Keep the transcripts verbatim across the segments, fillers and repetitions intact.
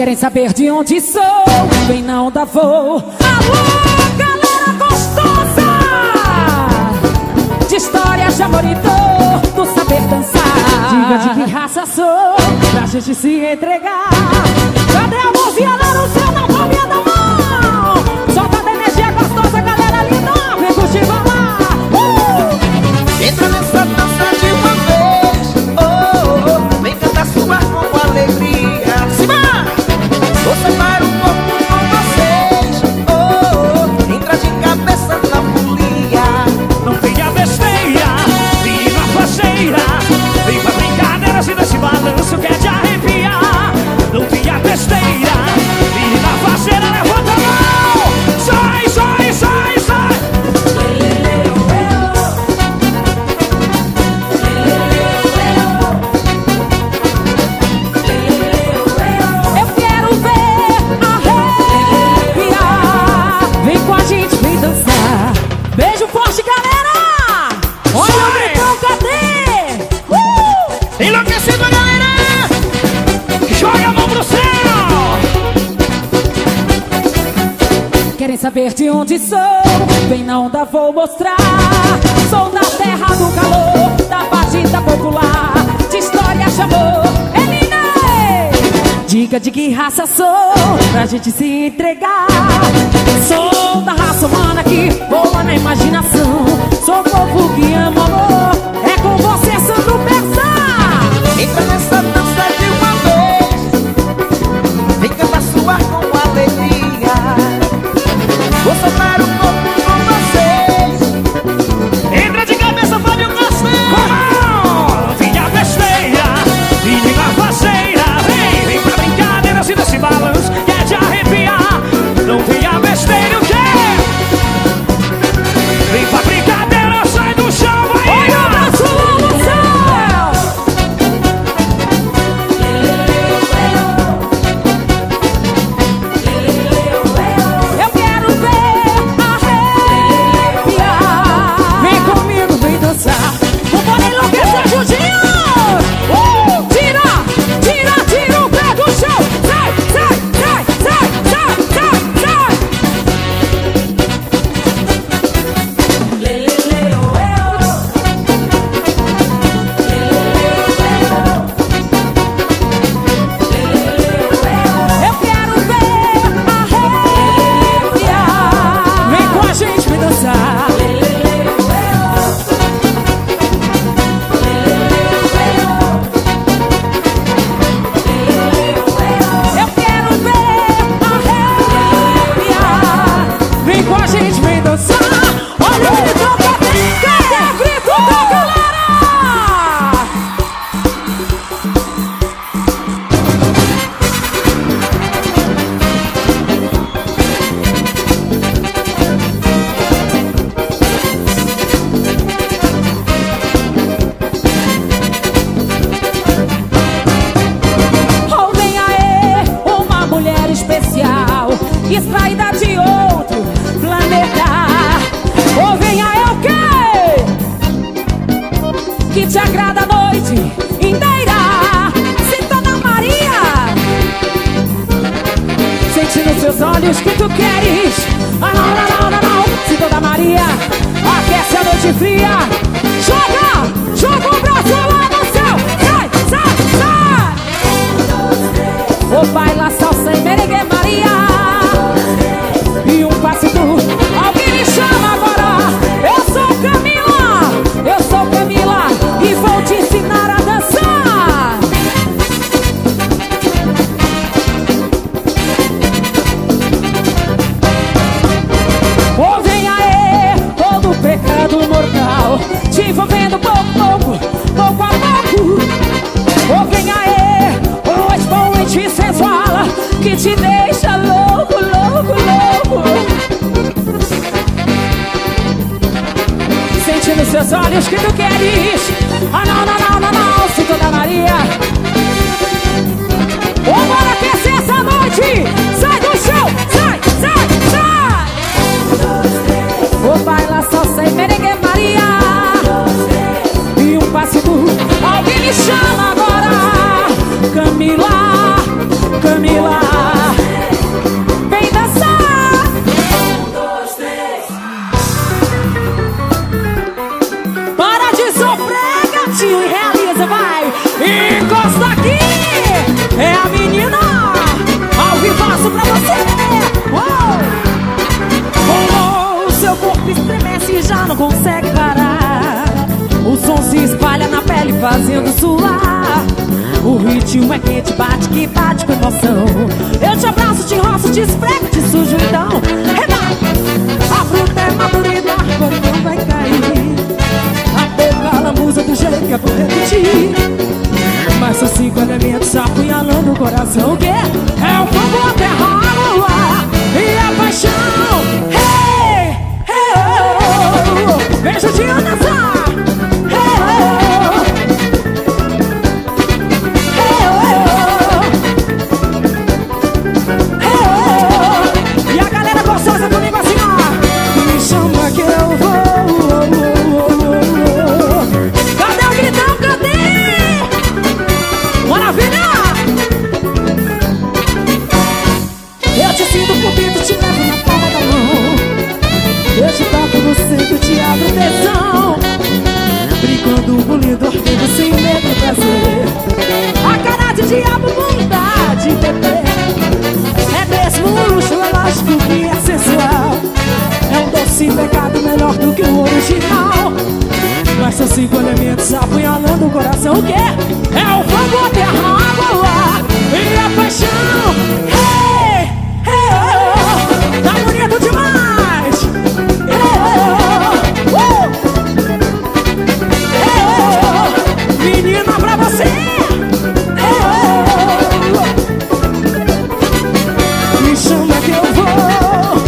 Querem saber de onde sou, vem na onda vou. Alô, galera gostosa, de histórias de amor e dor, do saber dançar. Diga de que raça sou, pra gente se entregar. Cadê a mãozinha lá no céu, na palminha da mão? Solta da energia gostosa, galera linda, vem curtir, vai lá. uh! Entra nessa dança de uma vez, oh, oh, oh. Vem cantar sua com alegria. Vou separar um pouco com vocês, oh, oh. Entra de cabeça na folia. Não tenha besteira, vem na faceira. Vem pra brincadeiras e desse balanço que é de arrepiar. Não tenha besteira, vem na faceira, levanta a mão. Sai, sai, sai, sai. Eu quero ver arrepiar. Vem com a gente, vem dançar. Beijo forte, galera. Olha o gritão, cadê? Uh! Enlouquecido, galera. Joga a mão pro céu. Querem saber de onde sou? Vem na onda, vou mostrar. Sou da terra do calor, da batida popular, de história de amor. Elinei! Diga de que raça sou, pra gente se entregar. Sou da raça humana que voa na imaginação. Sou povo que ama amor. É com você, Sandro Persa. Entra nessa dança de uma vez, vem cantar sua com alegria. Vou soltar um pouco com vocês. Entra de cabeça, Fábio Castelo. Não tenha besteira, vem na faceira. Vem, vem pra brincadeiras e desse balanço que é de arrepiar. Não tenha besteira, o quê? Vem pra brincadeira, sai do chão, vai. Olha o braço lá no céu. Eu quero ver arrepiar. Vem comigo, vem dançar. Vambora enlouquecer juntinho. Uh! Tira, tira, tira o pé do chão. Sai, sai, sai, sai, sai, sai, sai. Eu quero ver arrepiar. Vem com a gente, vem dançar. Eu quero ver arrepiar. Vem com a gente, vem dançar. Olha o grito, cadê o grito da galera? Oh, vem aí, uma mulher especial, extraída de outro planeta. Oh, vem aí, o quê? Que te agrada a noite inteira. Sinta Ana Maria, sente nos seus olhos que tu queres. Ah, não, não, não, não, não. Sinta Ana Maria, aquece a noite fria. Joga, joga o braço lá no céu. Sai, sai, sai. Vou bailar salsa e merengue, Maria. E um passito, alguém me chama agora. Eu sou Camila, eu sou Camila, e vou te ensinar a dançar. Oh, vem aí, todo pecado mortal, te envolvendo pouco, pouco, pouco a pouco. Oh, vem aí, o expoente sensual que te deixa louco, louco, louco. Sente nos seus olhos que tu queres. Ah, não, não, não, não, não, Sinta Ana Maria. Oh, bora aquecer essa noite. Sai do chão, sai, sai, sai. Vou bailar salsa e merengue, Maria. E um passito, alguém me chama agora. Camila, Camila. consegue parar. O som se espalha na pele fazendo suar. O ritmo é quente, bate que bate com emoção. Eu te abraço, te roço, te esfrego, te sujo então. Renata, a fruta é madura e da árvore não vai cair. A boca lambuza do jeito que é pra repetir. Mas são cinco elementos apunhalando o coração. O que é? É o fogo, a terra, a lua e a paixão. Hey, hey, oh, oh. Vejo o dia dançar. A cara de diabo muda de bebê. É mesmo um luxo, é lógico que é sensual. É um doce pecado melhor do que o original. Mas são cinco elementos apunhalando o coração. O que é? É o fogo, a terra, a água, o ar e a paixão. Hey, hey, oh, tá bonito demais. Hey, oh, uh. Menina pra você. Me chama que eu vou.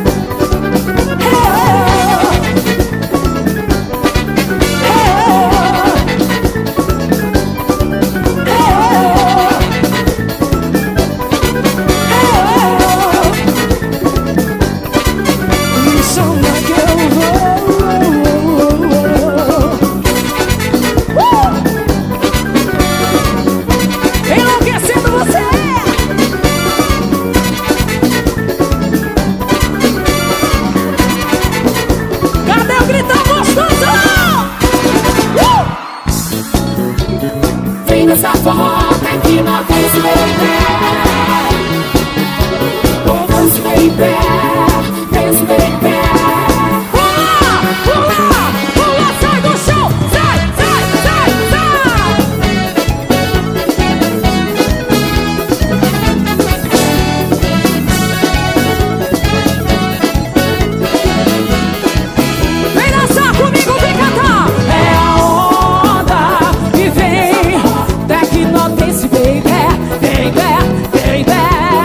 Me chama que eu vou. Enlouquecendo você. Cadê o gritão gostoso? Uh! Vem nessa fofoca que não fez baby. Oh, fez baby, fez baby. Pula, pula, pula, sai do chão. Sai, sai, sai, sai. Vem dançar comigo, vem cantar. É a onda que vem. Tecnotense, baby, baby, baby.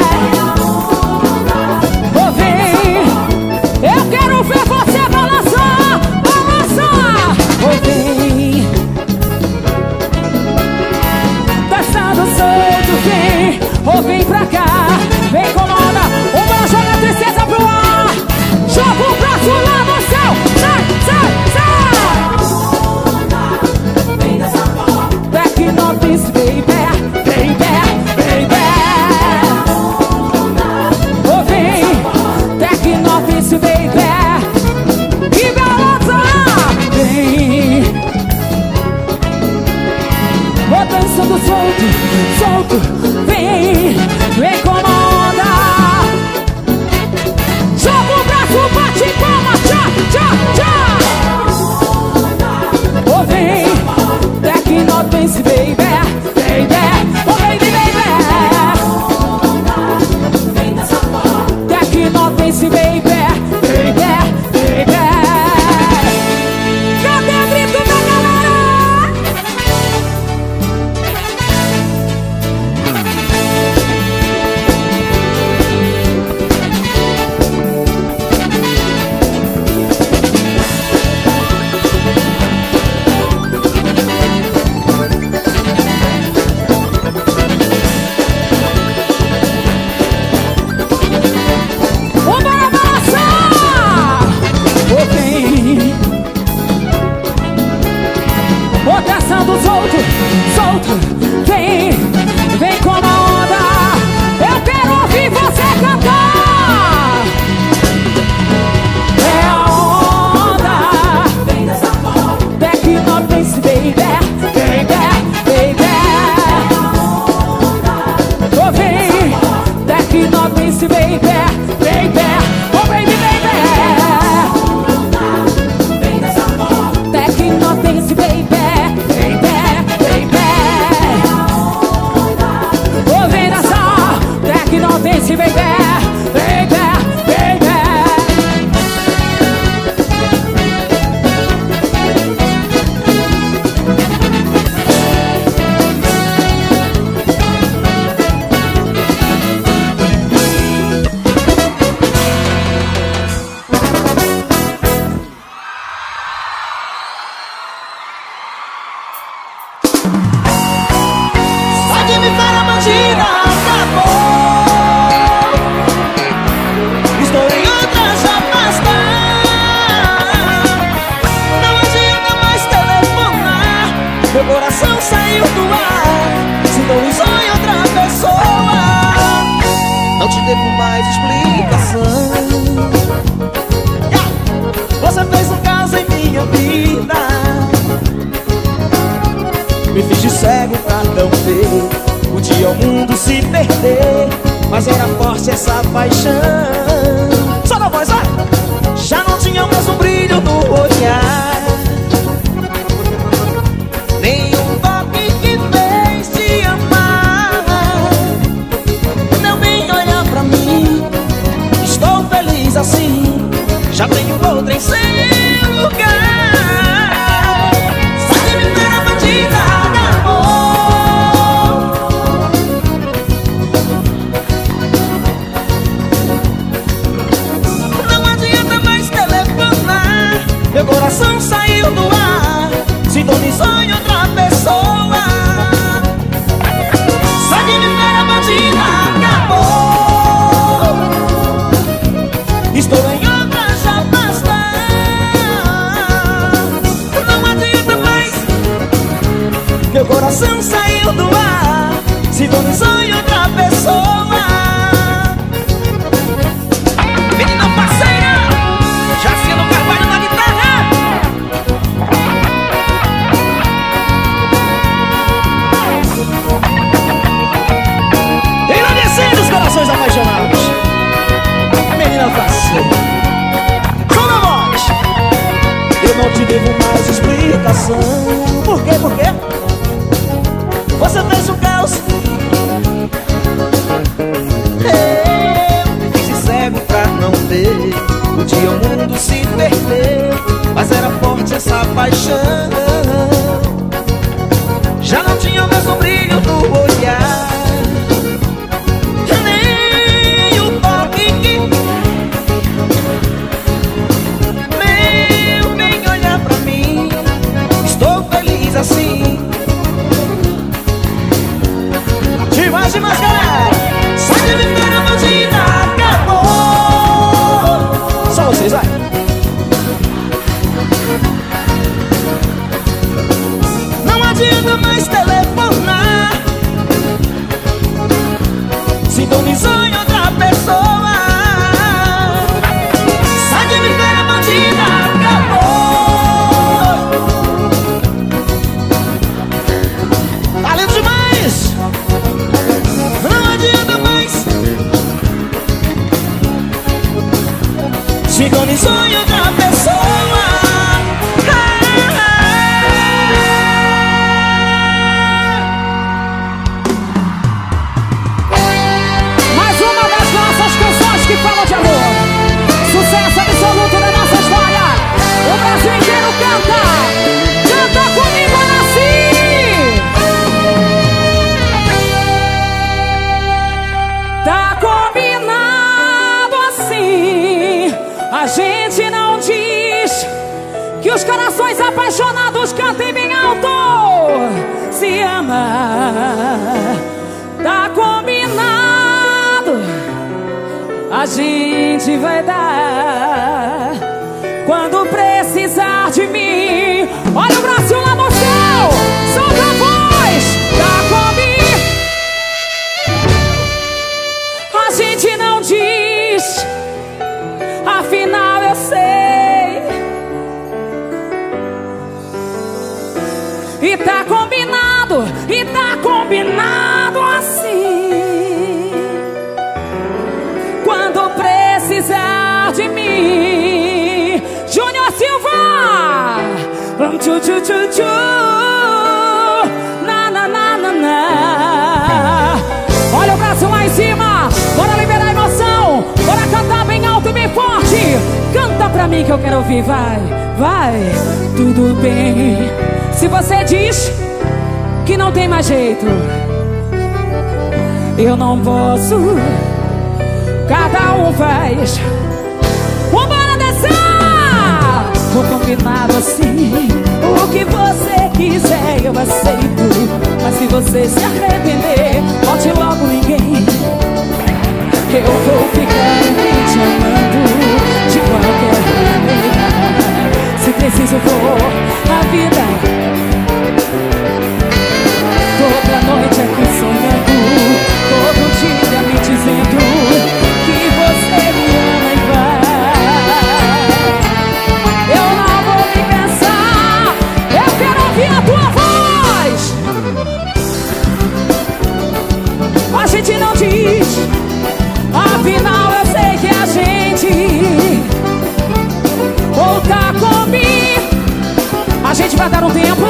Oh, vem. Eu quero ver você balançar, balançar. Oh, vem. Dançando solto, vem. Oh, vem pra cá, vem com onda. O bola joga a tristeza pro ar. Joga o braço lá no céu. Sai, sai, sai. Vem dessa forma. Tecnotense, baby, baby, baby. Oh, vem. Tecnotense, baby. E balança. Vem. Oh, dançando solto, solto. Vem, vem com onda. Joga o braço, bate palma, tchá, tchá, tchá. Oh, vem, Tecnotense, baby, baby. Oh, baby, baby. Tecnotense, baby, baby, baby. Cadê o grito da galera? Bora balançar! Oh, vem. Oh, dançando solto, solto. Vem, vem com a onda. Eu quero ouvir você cantar. É a onda. Vem dessa forma. Tecnotense, baby, baby, baby. Oh, vem, Tecnotense, baby, baby. Oh, baby, baby. Meu coração saiu do ar, se valorizou em outra pessoa. Não te devo mais explicação. Você fez um caos em minha vida, me fiz de cego pra não ver o dia o mundo se perder. Mas era forte essa paixão. Só na voz, vai! Já não tinha mais um brilho no olhar, nenhum toque que fez te amar. Não vem olhar pra mim, estou feliz assim. Já tenho outra em seu lugar. Sai de mim, era bandida, amor. Não adianta mais telefonar, meu coração saiu do ar, sintonizou em outra pessoa. Sai de mim, era bandida, acabou. Estou em outra, já basta. Não adianta mais, meu coração saiu do ar, sintonizou em outra pessoa. Menina parceira, Jaciano Carvalho na guitarra. Engrandecendo os corações apaixonados. Menina parceira, som na voz. Eu não te devo mais explicação. Por quê, por quê? Você fez um caos. Eu me fiz de cego pra não ver o dia o mundo se perder. Mas era forte essa paixão. Já não tinha mais um brilho no olhar, nem o toque que... Meu bem, olhar pra mim, estou feliz assim. Demais, demais, galera. Sai de viver a bandida, acabou. Só vocês, vai. Não adianta mais telefonar, sintonizou em outra pessoa. Sai de viver a bandida, acabou. Valeu demais. Não adianta mais, sintonizou em outra pessoa. Mais uma das nossas canções que falam de amor. Sucesso absoluto da nossa história. O Brasil inteiro canta. Canta comigo assim. Tá combinado assim. A gente não diz que os corações apaixonados cantem bem alto. Se ama. Tá combinado. A gente vai dar quando precisar de mim. Olha o Brasil lá no céu. Solta a voz. Tá combinado. A gente não diz, afinal eu sei. E tá combinado, e tá combinado assim. Quando precisar de mim. Júnior Silva. Um tchu tchu tchu tchu. Na na na na na. Olha o braço lá em cima. Bora liberar a emoção. Bora cantar bem alto e bem forte. Canta pra mim que eu quero ouvir. Vai, vai. Tudo bem se você diz que não tem mais jeito. Eu não posso. Cada um faz. Vambora dançar. Vou combinar assim. O que você quiser eu aceito. Mas se você se arrepender, bote logo ninguém. Eu vou ficar te amando de qualquer maneira. Se preciso for a vida gente vai dar um tempo.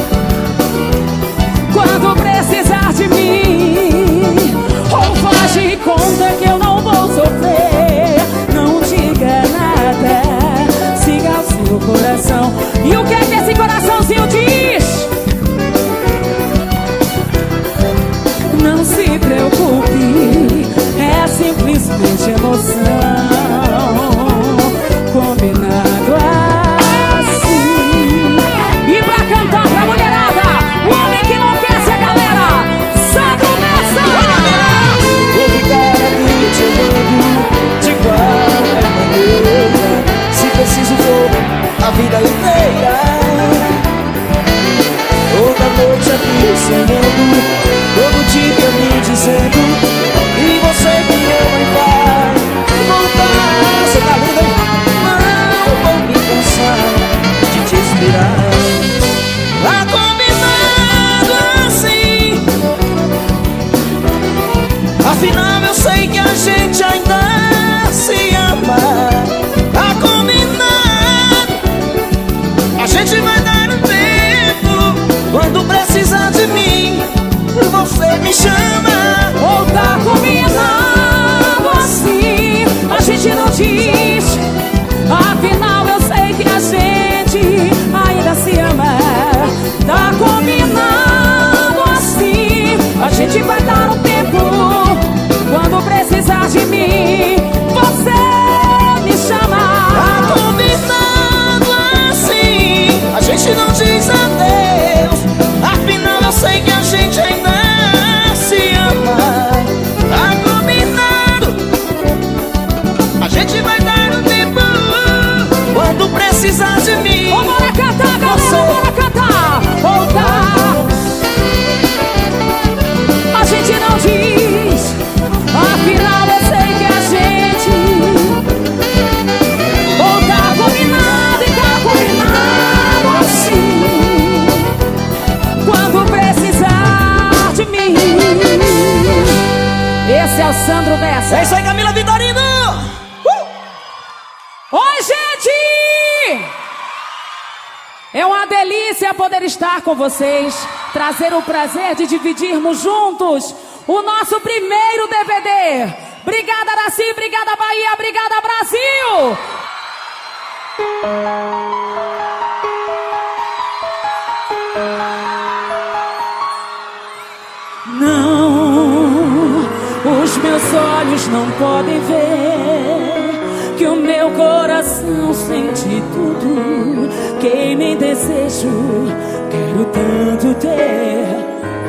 Quando precisar de mim, ou faz de conta que eu não vou sofrer. Não diga nada, siga o seu coração. E o que é que esse coraçãozinho diz? Não se preocupe, é simplesmente emoção. Combinado assim. E pra cantar pra mulherada, o homem que enlouquece a galera, Sandro Messa. Vou ficar aqui te amando de qualquer maneira. Se preciso for a vida inteira. Toda noite aqui sonhando, todo dia me dizendo que você me ama e vai voltar. Você tá linda, hein? Não vou me cansar de te esperar. Tá combinado assim. Afinal eu sei que a gente ainda se ama. Tá combinado. A gente vai dar um tempo. Quando precisar de mim, você me chama. Ou tá combinado assim, a gente não diz. Afinal eu sei que a gente ainda se ama. Tá combinado assim, a gente vai dar um tempo. Quando precisar de mim, você me chama. Tá combinado assim, a gente não diz adeus. Afinal eu sei que a gente ainda se ama. Tá combinado, a gente vai dar um tempo. Quando precisar de mim, Ô, bora cantar, galera, você... bora cantar. Ou tá, a gente não diz. Afinal eu sei que a gente ou tá combinado e tá combinado assim. Quando precisar de mim. Esse é o Sandro Bessa. É isso aí, Camila Vitorino. uh! Oi, gente! É uma delícia poder estar com vocês, trazer o prazer de dividirmos juntos o nosso primeiro D V D. Obrigada, Araci, obrigada, Bahia, obrigada, Brasil! Não, os meus olhos não podem ver que o meu coração sente tudo. Queima em desejo, quero tanto ter.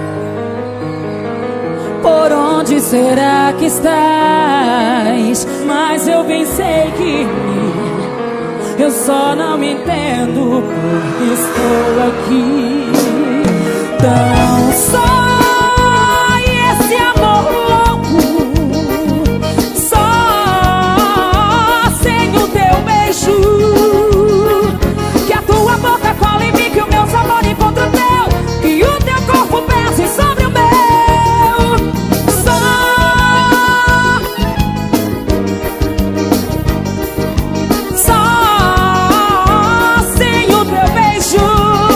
Por onde será que estás? Mas eu bem sei que eu só não me entendo porque estou aqui. Tão só esse amor louco, só sem o teu beijo. Que a tua boca cola em mim, que o meu sabor encontra o teu, que o teu corpo pese sobre o meu. Só sem o teu beijo.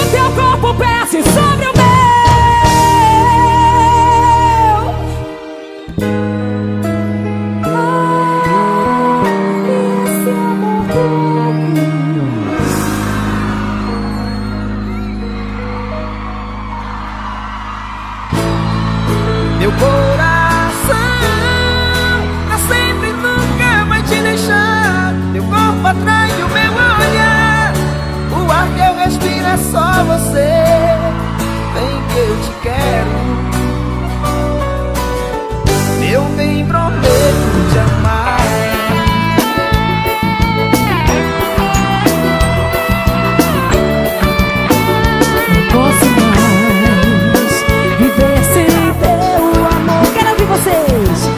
teu corpo pese sobre o meu. Ah, esse amor meu coração pra sempre nunca vai te deixar. Teu corpo atrai o meu olhar. O ar que eu respiro é só você. Vem que eu te quero. Meu bem, prometo te amar. Não posso mais viver sem teu amor. Quero ouvir vocês.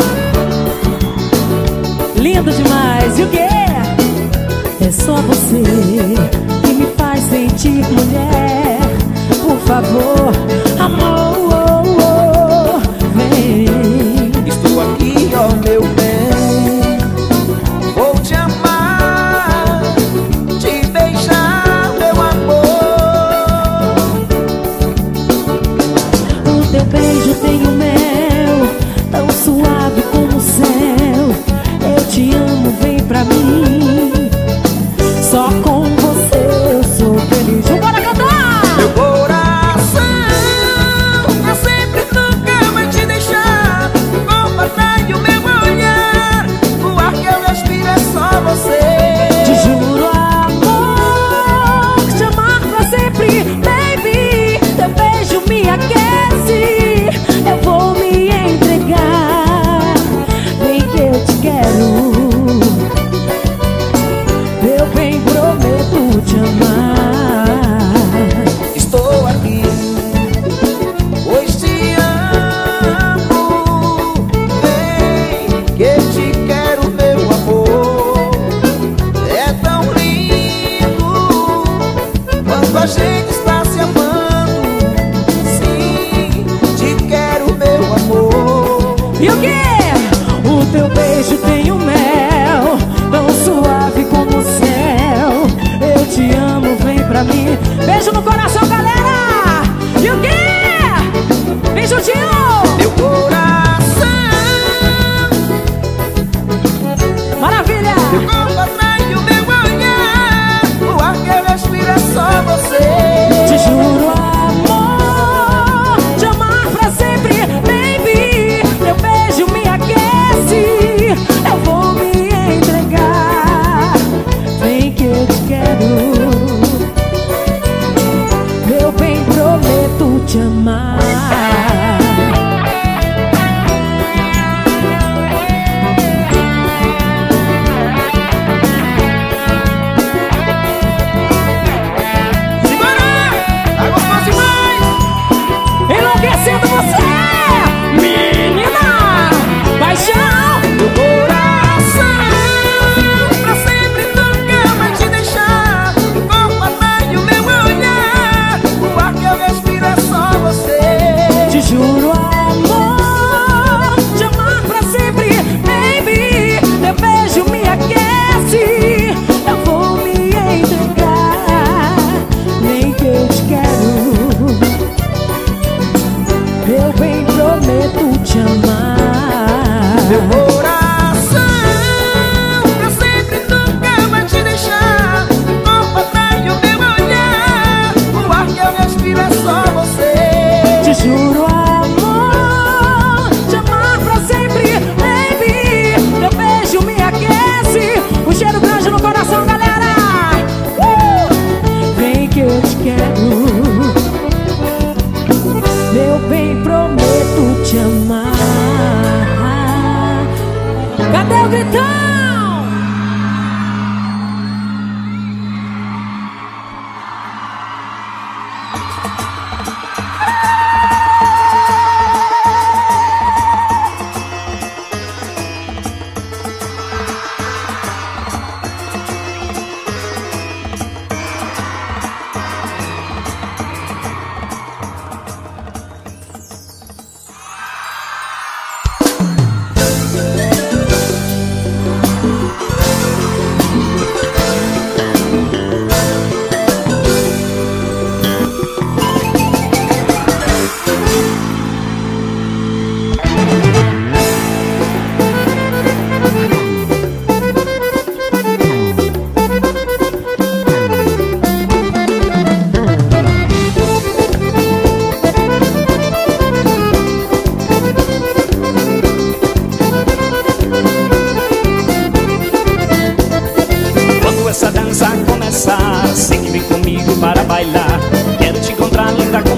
Lindo demais. E o quê? É só você que me faz sentir mulher. Por favor, amor, oh, oh, vem. Estou aqui, ó meu bem. Vou te amar, te beijar, meu amor. O teu beijo tem o mel, tão suave como o céu. Eu te amo, vem pra mim. Só com você eu sou feliz. Bora cantar! Meu coração pra sempre nunca vai te deixar. O corpo atrai o meu olhar. O ar que eu respiro é só você. Te juro, amor, te amar pra sempre, baby. Teu beijo me aquece. Eu vou me entregar. Vem que eu te quero. Meu bem, prometo te amar. Estou aqui, pois te amo. Vem que eu te quero, meu amor. É tão lindo quando a gente está se amando. Sim, te quero, meu amor. E o quê? O teu beijo tem o mel, tão suave como o céu. Eu te amo, vem pra mim. Beijo no coração, galera! E o quê? Vem juntinho! Meu coração, Maravilha! teu corpo atrai o meu olhar. O ar que eu respiro é só você. Te juro, amor, te amar pra sempre, baby. Teu beijo me aquece. Eu vou me entregar. Vem que eu te quero. Meu bem, prometo te amar. Segura! Tá gostoso demais! Enlouquecendo você, menina! Paixão! Meu coração pra sempre nunca vai te deixar. O corpo atrai o meu olhar. O ar que eu respiro é só você.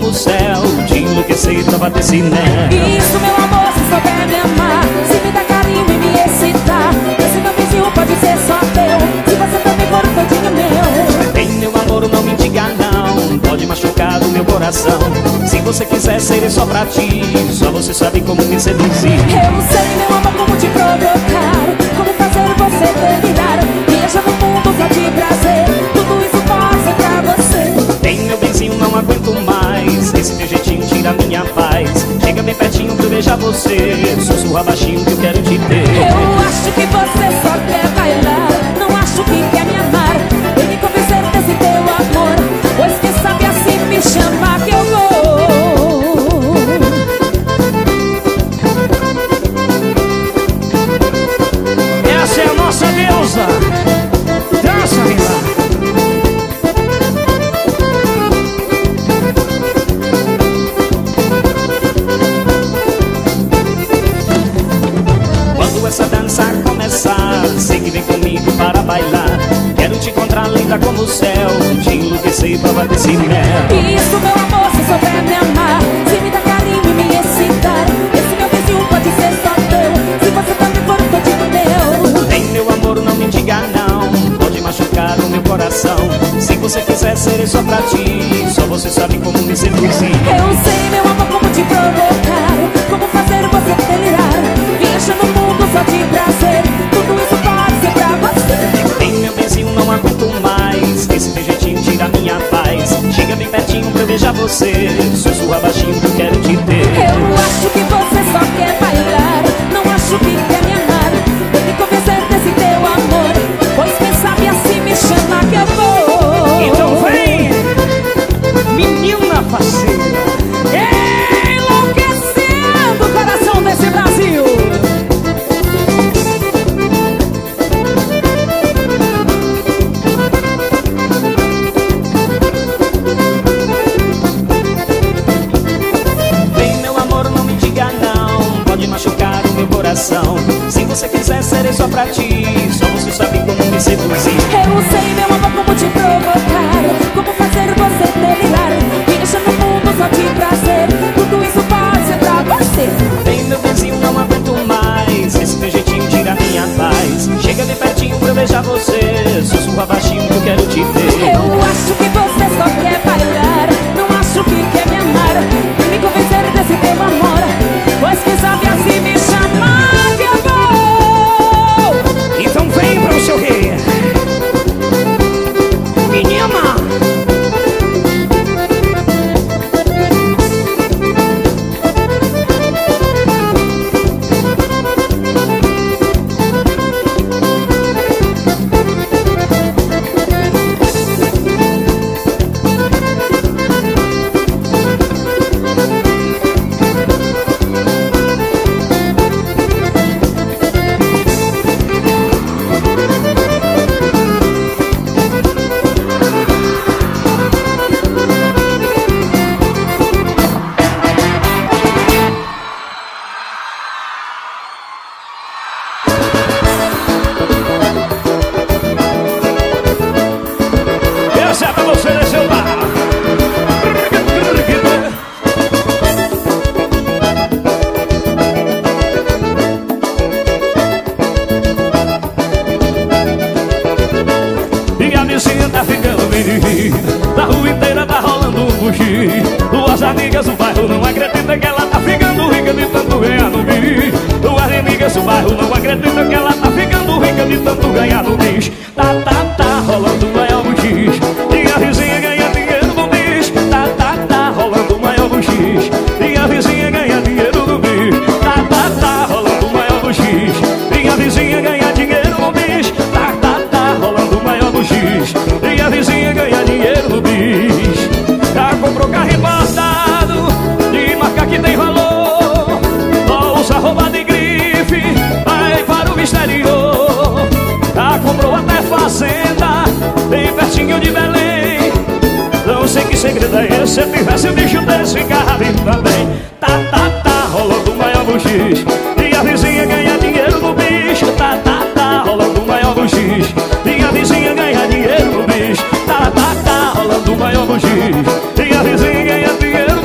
como o céu, de enlouquecer pra bater ciné. Isso, meu amor, se souber me amar, se me dar carinho e me excitar, esse meu vizinho pode ser só teu, se você também for um todinho meu. Vem, meu amor, não me diga não, pode machucar o meu coração. Se você quiser ser só pra ti, só você sabe como me seduzir. Eu sei, meu amor, como te provocar, como fazer você delirar, viaja no mundo só de prazer, tudo isso pode ser pra você. Vem, meu benzinho, não aguento mais, esse teu jeitinho tira minha paz. Chega bem pertinho pra eu beijar você, sussurra baixinho que eu quero te ter. Eu acho que você só quer bailar, não acho que quer me amar. Vem me convencer desse teu amor, pois quem sabe assim me chamar que eu vou. Essa é a nossa deusa. Dança, linda. Quando essa dança começar, sei que vem comigo para bailar. Quero te encontrar linda como o céu, te enlouquecer pra bater ciné. Isso, meu amor, se souber me amar, se me dar carinho e me excitar, esse meu vizinho pode ser só teu, se você também for um todinho meu. Vem, meu amor, não me diga não, pode machucar o meu coração. Se você quiser ser só pra ti, só você sabe como me seduzir. Eu sei, meu amor, como te provocar, como fazer você delirar, viaja no mundo só de prazer, tudo isso pode ser pra você. Vem, meu benzinho, não aguento mais, esse teu jeitinho tira minha paz. Chega bem pertinho pra eu beijar você, sussurra baixinho que eu quero te ter. Eu acho que você só quer bailar, não acho que quer me amar. Vem me convencer desse teu amor, pois quem sabe assim me chama que eu vou. Então vem, menina faceira, Enlouquecendo o coração desse Brasil. vem, meu amor, não me diga não, pode machucar o meu coração. Se você quiser ser só pra ti, só você sabe como me seduzir. Eu sei, meu amor, como te provocar, como fazer você delirar, viaja no mundo só de prazer, tudo isso pode ser pra você. Vem, meu benzinho, não aguento mais, esse teu jeitinho tira minha paz. Chega bem pertinho pra eu beijar você, sussurra baixinho que eu quero te ter. Eu acho que você só quer bailar, não acho que quer me amar. Vem me convencer desse teu amor, pois quem sabe assim me chamar que eu vou. Então vem para o seu rei, menina. Essa é pra você descer o bar. E a vizinha tá ficando bem, da rua inteira tá rolando um buchi. Duas amigas do bairro não acreditam que ela tá ficando rica de tanto ganhar no bis. Duas amigas do bairro não acreditam que ela tá ficando rica de tanto ganhar no bis. Tá, tá, tá rolando o maior buchi. E a vizinha ganha dinheiro no bis. Tá, tá, tá rolando o maior buchi. E a vizinha ganha dinheiro no bis. Tá, tá, tá rolando o maior buchi. E a vizinha ganha dinheiro no bis. Tá, tá, tá rolando o maior buchi. E a vizinha ganha dinheiro no bis. Já comprou carro importado de marca que tem valor, bolsa roupa de grife, vai para o exterior. Já comprou até fazenda bem pertinho de Belém. Não sei que segredo é esse, se eu tivesse um bicho desse ficava também. Tá, tá, tá rolando o maior buchiche. E a vizinha ganha dinheiro no bicho. Tá, tá, tá rolando o maior buchiche. E a vizinha ganha dinheiro no bicho. Tá, tá, tá rolando o maior buchiche. E a vizinha ganha dinheiro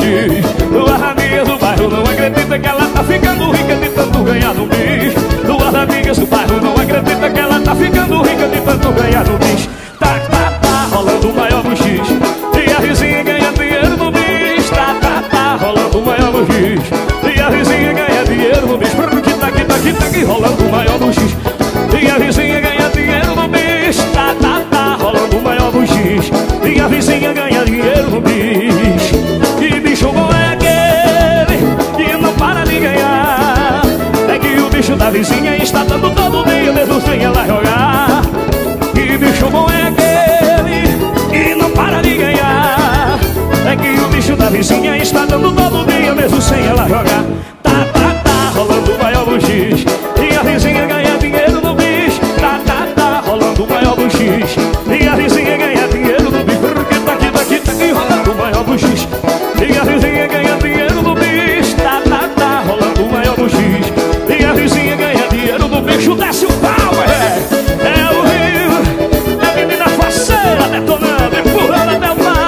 X. Duas amigas do bairro não acredita que ela tá ficando rica de tanto ganhar no bis. Duas amigas do bairro não acredita que ela tá ficando rica de tanto ganhar no bis. Tá, tá, tá rolando o maior no X. E a vizinha ganha dinheiro no bis. Tá, tá, tá rolando o maior no X. E a vizinha ganha dinheiro no bis. Que tá, que tá, que tá, que rolando o maior no X. E a vizinha ganha dinheiro no bis. Tá, tá, tá rolando o maior no X. E a vizinha ganha dinheiro no bis. E bicho bom é aquele que não para de ganhar. É que o bicho da vizinha está dando todo dia, mesmo sem ela jogar. E bicho bom é aquele que não para de ganhar. É que o bicho da vizinha está dando todo dia, mesmo sem ela jogar. Tá, tá, tá rolando o maior no X. E a vizinha ganha dinheiro no bis. Tá, tá, tá rolando o maior no X. E a vizinha ganha dinheiro no bis. Porque tá aqui, tá aqui, tá aqui rolando o maior no X. E a vizinha ganha dinheiro no bis. Tá, tá, tá rolando o maior no X. E a vizinha ganha dinheiro no bicho. Desce o pau, é. É o Rio. É a menina faceira detonando, empurrando até o pai.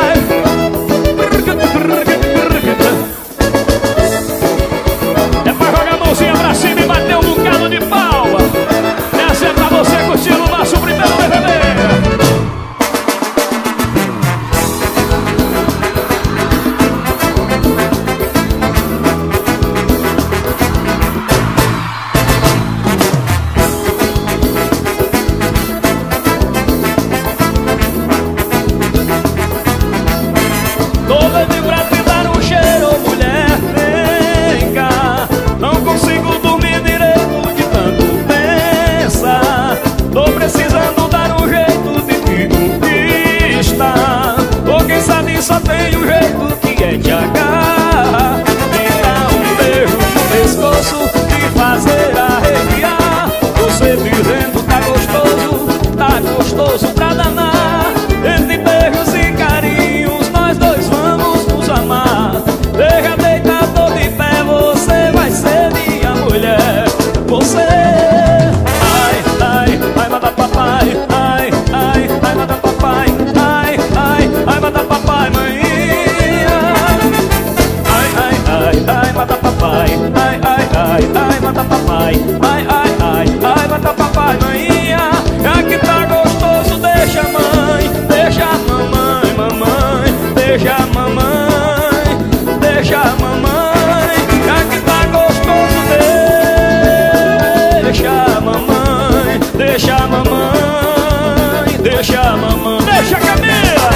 É pra jogar a mãozinha pra cima e bater um bocado de palma. Essa é pra você curtir o nosso primeiro D V D. Tô doido pra te dar um cheiro, mulher, vem cá. Não consigo dormir direito de tanto pensar. Tô precisando dar um jeito de te conquistar. Ou quem sabe só tem um jeito que é te agarrar. Me dá um beijo no pescoço, te fazer arrepiar. Você dizendo tá gostoso, tá gostoso pra danar. Entre beijos e carinhos nós dois vamos nos amar. Deixa deitado de pé, você vai ser minha mulher. Você, ai, ai, ai, mata papai. Ai, ai, ai, mata papai. Ai, ai, ai, mata papai, maninha. Ai, ai, ai, ai, mata papai. Ai, ai, ai, ai, mata papai. Ai, ai, ai, ai, mata papai, maninha. Já que tá gostoso, deixa a mãe. Deixa a mamãe, mamãe. Deixa a mamãe. Deixa a mamãe. Já que tá gostoso, deixa a mamãe. Deixa a mamãe. Deixa a mamãe. Deixa a Camila.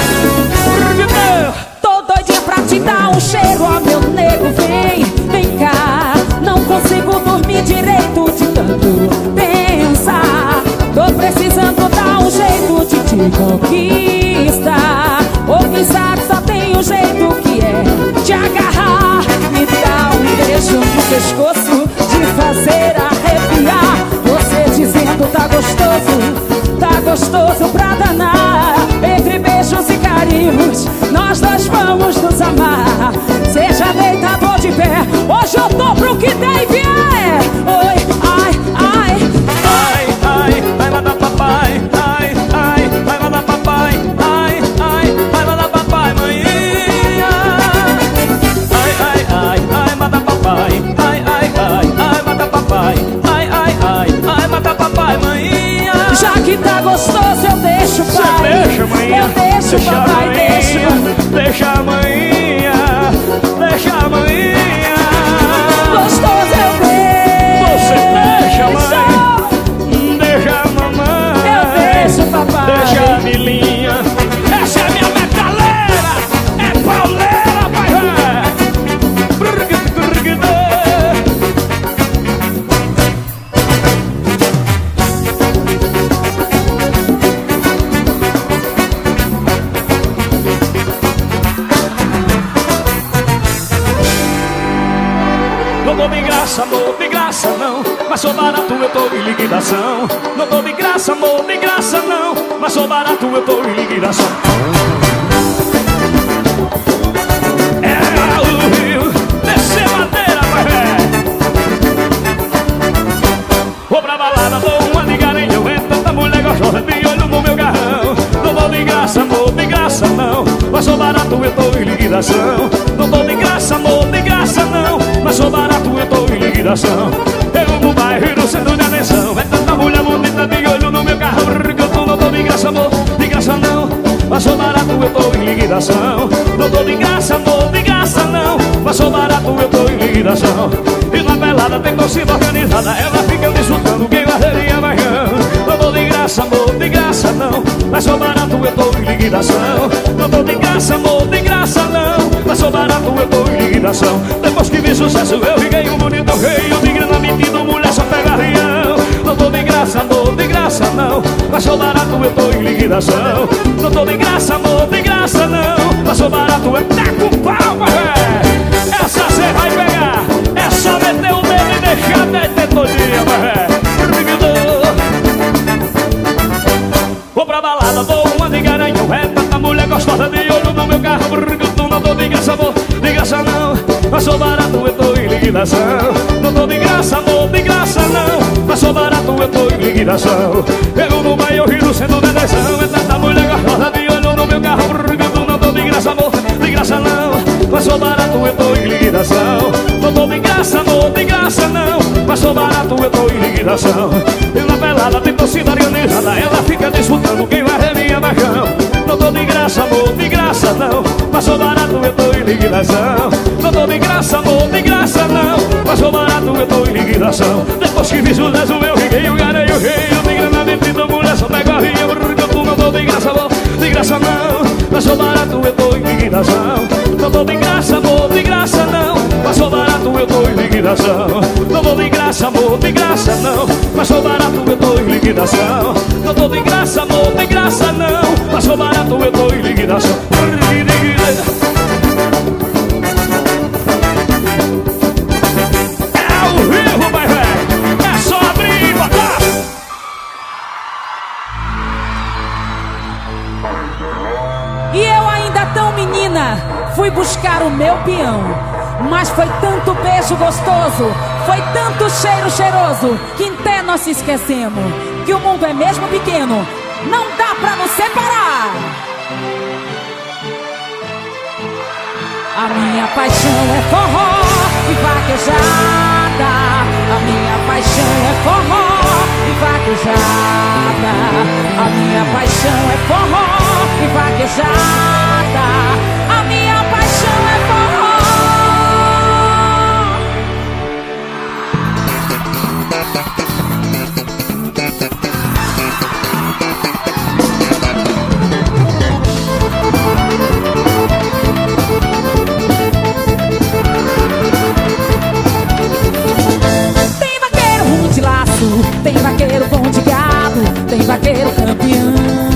Tô doidinha pra te dar um cheiro, ó meu nego, vem, vem cá. Não consigo dormir direito de tanto pensar. Tô precisando dar um jeito de te conquistar. Ou quem sabe só tem um jeito que é te agarrar. Me dá um beijo no pescoço, de fazer arrepiar. Você dizendo tá gostoso, tá gostoso pra danar. Entre beijos e carinhos nós dois vamos nos amar. Seja deitado ou de pé, hoje eu tô pro que tem e vier. Oi, ai, ai. Ai, ai, ai, mata papai. Ai, ai, ai, mata papai. Ai, ai, ai, mata papai, maninha. Ai, ai, ai, ai, mata papai. Ai, ai, ai, ai, mata papai. Ai, ai, ai, ai, mata papai, maninha. Já que tá gostoso eu deixo, pai. Você deixa, maninha. Eu deixo, Deixa a papai, maninha. deixo. Deixa a maninha. Deixa a maninha. Gostoso eu deixo. Você deixa, mãe. Deixa a mamãe. Eu deixo, papai. Deixa a Milinha. Essa é a minha metaleira. É pauleira, pai. Não tô de graça, amor, de graça não. Mas sou barato, eu tô em liquidação. Não tô de graça, amor, de graça não. Mas sou barato, eu tô em liquidação. É o Rio, descer madeira, pai. Vou pra balada, dou uma de garanhão. É tanta mulher gostosa de olho no meu garrão. Não tô de graça, amor, de graça não. Mas sou barato, eu tô em liquidação. Não tô de graça. liquidação. Eu no bairro no centro de atenção. É tanta mulher bonita de olho no meu carro. Que eu tô, não tô de graça, amor, de graça não. Passou barato, eu tô em liquidação. Não tô de graça, amor, de graça não. Passou barato, eu tô em liquidação. E na pelada tem torcida organizada. Ela fica desfrutando quem guardaria amanhã. Não tô de graça, amor, de graça não. Passou barato, eu tô em liquidação. Não tô de graça, amor, de graça não. Passou barato, eu tô em liquidação. Depois que vi sucesso, eu fiquei um bonito rei. De grana metido, mulher só pega rião. Não tô de graça, amor, de graça não. Passou barato, eu tô em liquidação. Não tô de graça, amor, de graça não. Passou barato, é tá com palma, é. Essa cê vai pegar. É só meter o dedo e deixar meter todinha, mas vou pra balada, dou uma de garanhão. É tanta mulher gostosa de olho no meu carro. Tu não tô de graça, amor, de graça não. Passou barato, eu tô em liquidação. Não tô de graça, amor, de graça não. Passou barato, eu tô em liquidação. Pego no bairro, rio no centro da atenção. É tanta mulher gostosa de olho no meu carro. Tu não tô de graça, amor, de graça não. Passou barato, eu tô em liquidação. Não tô de graça, amor, de graça não. Passou barato, eu tô em liquidação. E na pelada tem torcida organizada. Ela fica disputando quem vai remir a barrão. Não tô de graça, amor, de graça não. Passou barato, eu tô em liquidação. Não tô de graça, amor, de graça não. Passou barato, eu tô em liquidação. Depois que vi sucesso, eu fiquei o gareio rei. Eu de grana metido, mulher só pega a ria. Tu não tô de graça, amor, de graça não. Passou barato, eu tô em liquidação. Não tô de graça, amor, de graça não. Passou barato, eu tô em liquidação. Não tô de graça, amor, de graça não. Passou barato, eu tô em liquidação. Não tô de graça, amor, de graça não. Passou barato, eu tô em liquidação. É ao vivo, vai velho. É só abrir e botar. E eu ainda tão menina, fui buscar o meu peão. Mas foi tanto beijo gostoso, foi tanto cheiro cheiroso, que até nós se esquecemos que o mundo é mesmo pequeno, não dá pra nos separar. A minha paixão é forró e vaquejada. A minha paixão é forró e vaquejada. A minha paixão é forró e vaquejada. A minha paixão é forró. Tem vaqueiro bom de gado, tem vaqueiro campeão.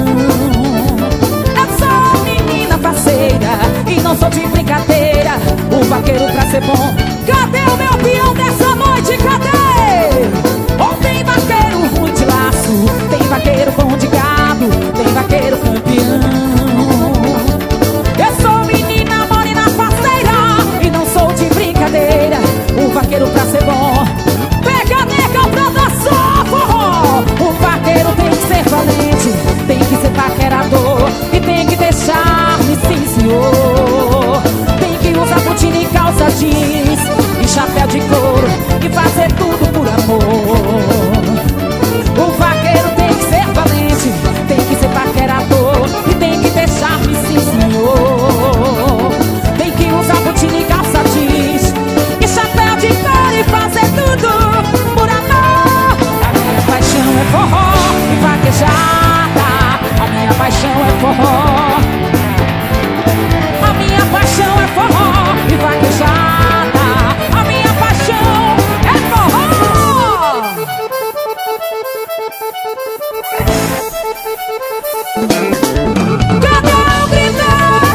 Eu sou menina parceira e não sou de brincadeira. O vaqueiro pra ser bom, cadê o meu peão dessa noite? Cadê? Ou tem vaqueiro ruim de laço, tem vaqueiro bom de gado, tem vaqueiro campeão. Eu sou menina morena parceira e não sou de brincadeira. O vaqueiro pra ser bom, pega nega pra dançar forró. O vaqueiro tem que ser valente, tem que ser paquerador e tem que deixar-me, sim senhor. Tem que usar botina e calça jeans e chapéu de couro e fazer tudo por amor. O vaqueiro tem que ser valente, tem que ser paquerador e tem que deixar-me, sim senhor. Tem que usar botina e calça jeans e chapéu de couro e fazer tudo por amor. A minha paixão é forró e vaquejada. A minha paixão é forró. A minha paixão é forró e vaquejada. A minha paixão é forró. Cadê o gritar?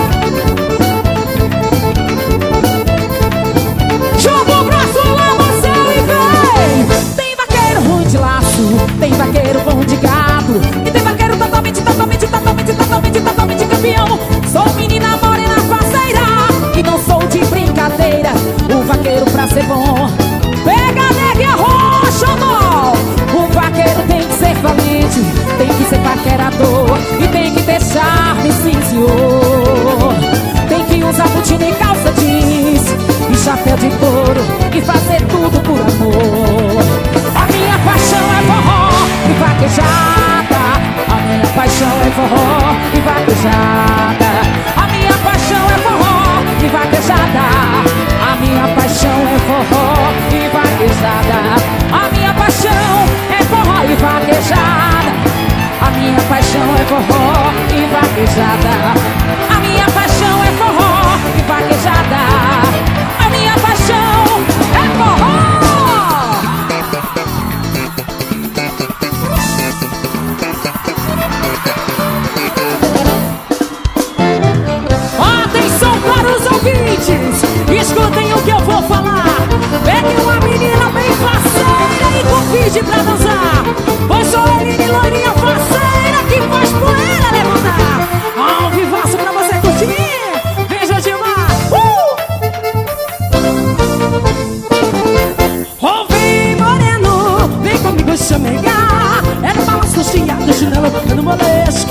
Joga o braço lá no céu e vem. Tem vaqueiro ruim de laço, tem vaqueiro bom de gado e tem vaqueiro totalmente, totalmente, totalmente, totalmente, totalmente campeão. Sou menina morena parceira e não sou de brincadeira. O vaqueiro pra ser bom, pega nega e arrocha, não. O vaqueiro tem que ser valente, tem que ser paquerador e tem que deixar-me, sim senhor. Tem que usar botina e calça jeans e chapéu de couro e fazer tudo por amor.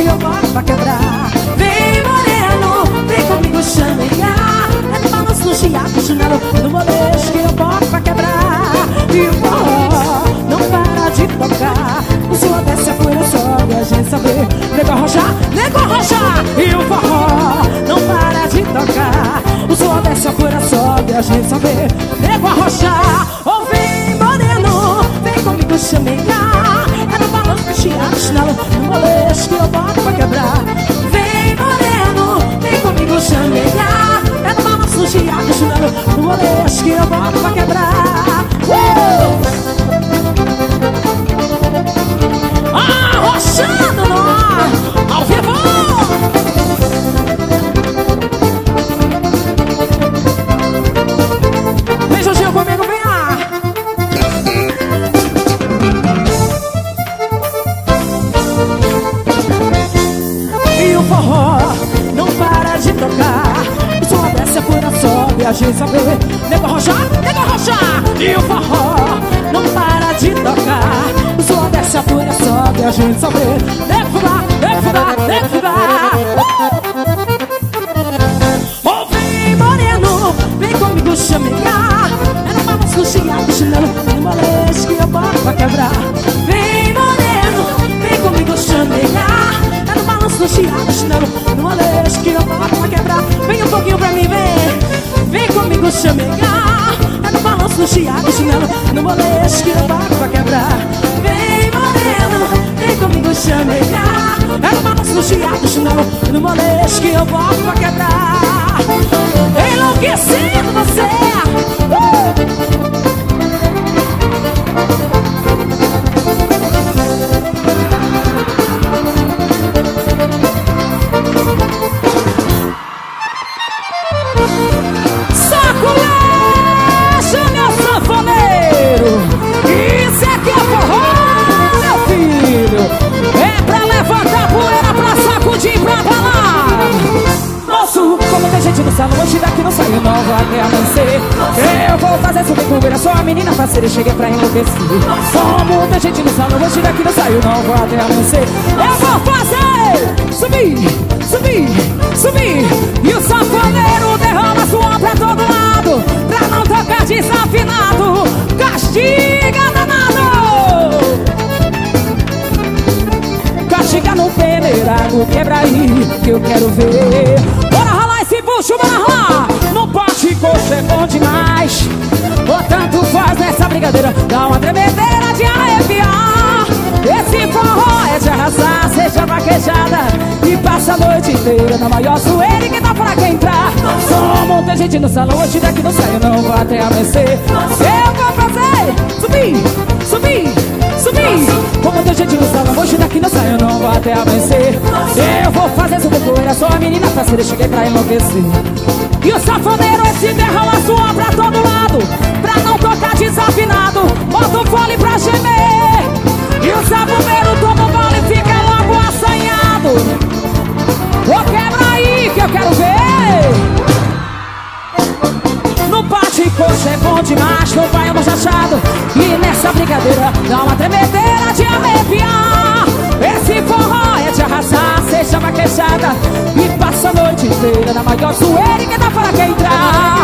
eu boto pra quebrar. Vem moreno, vem comigo chamear. É no balanço, no chiado, chinelo, no molejo que eu boto pra quebrar. E o forró não para de tocar. O suor desce, a poeira sobe, a gente sabe. Nego rocha, nego rocha. E o forró não para de tocar. O suor desce, a poeira sobe, a gente sabe. Nego rocha, ou vem moreno, vem comigo chamear. É no balanço, no chiado, chinelo, no molejo que eu boto pra quebrar. Vem moreno, vem comigo chamear. É no balanço, no chiado, chinelo, no molejo que eu boto pra quebrar. Uh! Arrochando no ar, ao vivo. Vem, Jorginho, comigo, vem lá. E o forró não para de tocar. O som desce, a poeira sobe, a gente sabe. Nego rocha, nego rocha. E o forró não para de tocar. O som desce, a poeira sobe, a gente sabe. Nego fubá, nego fubá, nego fubá. Oh, vem moreno, vem comigo chamear. É no balanço, no chiado, chinelo, no molejo que eu boto pra quebrar. Vem moreno, vem comigo chamear. É no balanço, no chiado, chinelo, no molejo que eu boto pra quebrar. Vem um pouquinho pra mim, vem. Vem comigo chamear. É no balanço, no chiado, chinelo, no molejo que eu boto pra quebrar. Vem moreno, vem comigo chamear. É no balanço, no chiado, chinelo, no molejo que eu boto pra quebrar. Enlouquecendo você. uh! Sacoleja, meu sanfoneiro. Isso aqui é forró, meu filho. É pra levantar poeira, pra sacudir, pra balar. Moço, como tem gente no salão, hoje daqui não saiu, não vou até amanhecer. Eu vou fazer subir poeira, sou a menina parceira e cheguei pra enlouquecer. Como tem gente no salão, hoje daqui não saiu, não vou até amanhecer. Eu vou fazer subir, subir, subir. E o sanfoneiro derrama suor pra todo lado, pra não tocar desafinado. Castiga danado, castiga no peneirado, quebra aí que eu quero ver. Bora ralar esse bucho, bora ralar. No pote coxa é bom demais. O tanto faz nessa brincadeira, dá uma tremedeira de arrepiar. Esse forró é de arrasar, seja vaquejada e passa a noite inteira na maior zoeira e que dá pra quem entrar. Só muita gente no salão, hoje daqui não saio, não vou até amanhecer. Eu vou fazer subir, subir, subir. Com muita gente no salão, hoje daqui não saio, não vou até amanhecer. Eu vou fazer subir poeira, sou a menina parceira, cheguei pra enlouquecer. E o sanfoneiro esse derrama suor pra todo lado, pra não tocar desafinado, bota o fole pra gemer. E o sanfoneiro toma o bola e fica logo assanhado. Ô, quebra aí que eu quero ver. No bate coxa é bom demais, no baiano chachado. E nessa brincadeira dá uma tremedeira de arrepiar. Esse forró é de arrasar, seja vaquejada e passa a noite inteira na maior zoeira e que dá para quem entrar.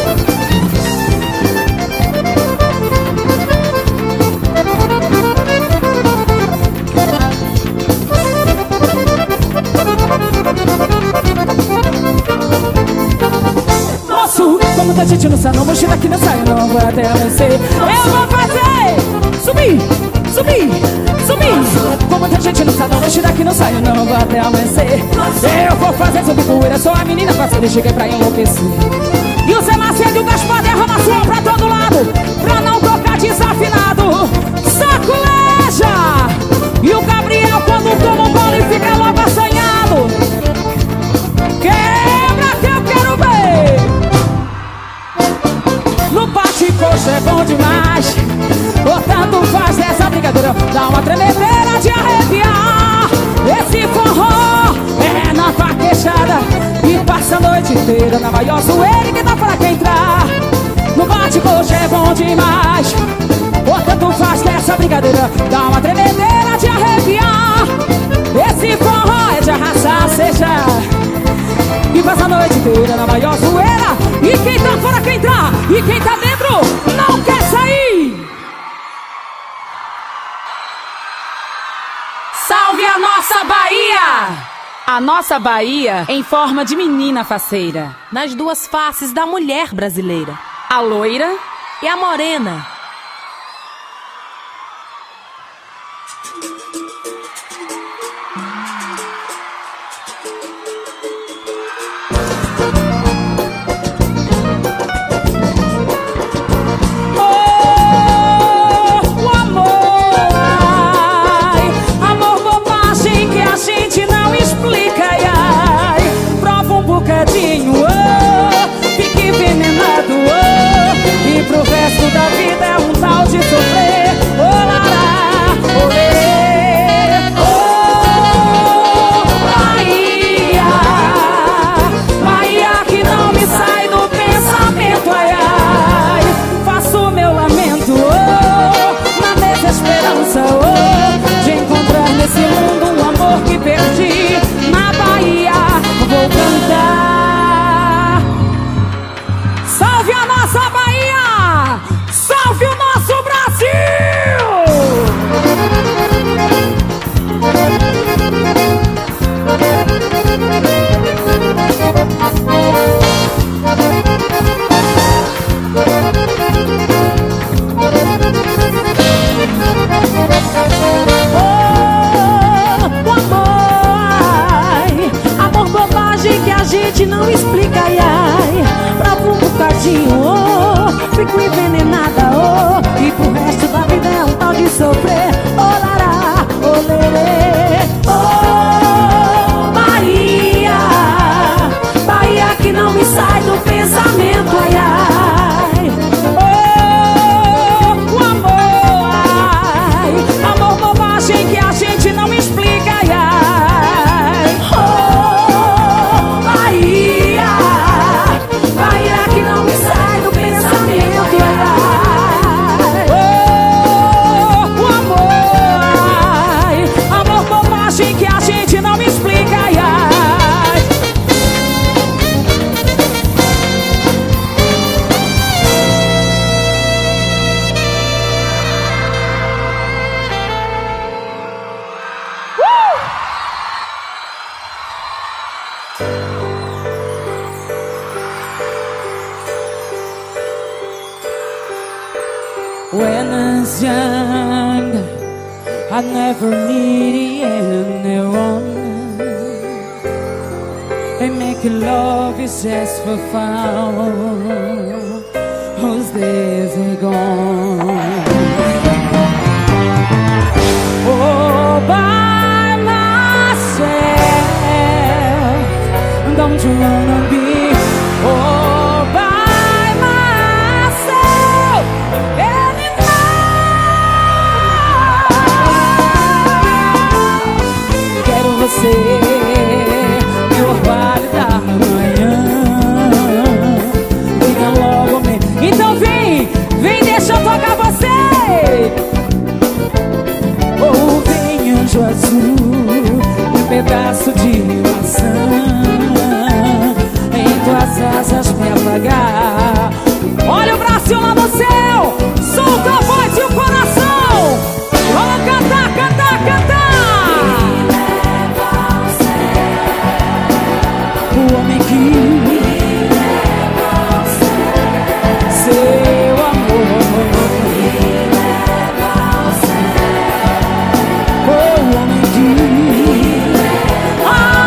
Moço, como tá gente no salão, mochi daqui não sai, não vai até amanhecer. Eu vou fazer subir, subir, subir. Como tem gente no salão, mochi daqui não sai, não vai até amanhecer. Eu vou fazer subir poeira, sou a menina parceira e cheguei pra enlouquecer. E o Zé Macedo e o Gaspar derrama suor pra todo lado, pra não tocar desafinado. Sacoleja! E o Gabriel quando toma um bola e fica logo assanhado. Quebra que eu quero ver. No bate coxa é bom demais, o tanto faz dessa brincadeira, dá uma tremedeira de arrepiar. Esse forró é na vaquejada e passa a noite inteira na maior zoeira e que dá pra quem entrar. No bate coxa é bom demais, o tanto faz dessa brincadeira, dá uma tremedeira de arrepiar. Esse forró é seja. E passa a noite inteira na maior zoeira. E quem tá fora quer entrar, e quem tá dentro não quer sair. Salve a nossa Bahia! A nossa Bahia em forma de menina faceira, nas duas faces da mulher brasileira, a loira e a morena. Pro resto da vida é um tal de sofrer. Oh, lará, olê, oh, Bahia, Bahia que não me sai do pensamento. Ai, ai, faço meu lamento, oh, na desesperança, oh, de encontrar nesse mundo um amor que perdi. Na Bahia vou cantar. Salve a nossa Bahia! Salve o nosso Brasil! Oh, o amor, ai, amor bobagem que a gente não explica, ai, ai, bravo um bocadinho, oh, fico envenenada, oh, e pro resto da vida é um tal de sofrer. Oh, lará, oh, lerê, oh, Bahia, Bahia que não me sai do pensamento, ai, ai, oh, o amor, ai, amor bobagem que a gente não explica, ai, ai, oh, Bahia, Bahia que não me sai do pensamento, ai, oh, o amor, ai, amor bobagem que a gente não me explica, ai, ai. When I was young, I never needed anyone, and making love is just for fun. Those days are gone. Oh, by myself, don't you wanna be? Oh, by myself, anymore. Quero você, meu orvalho da manhã. Venha logo me. Então vem, vem, deixa eu tocar você. Oh, vem, anjo azul, um pedaço de maçã, em tuas asas me apagar. Olha o Brasil lá no céu, solta a voz e o coração. Vamos cantar, cantar, cantar. Me leva ao céu, o homem que me leva ao céu, seu amor. Me leva ao céu, o homem que me leva ao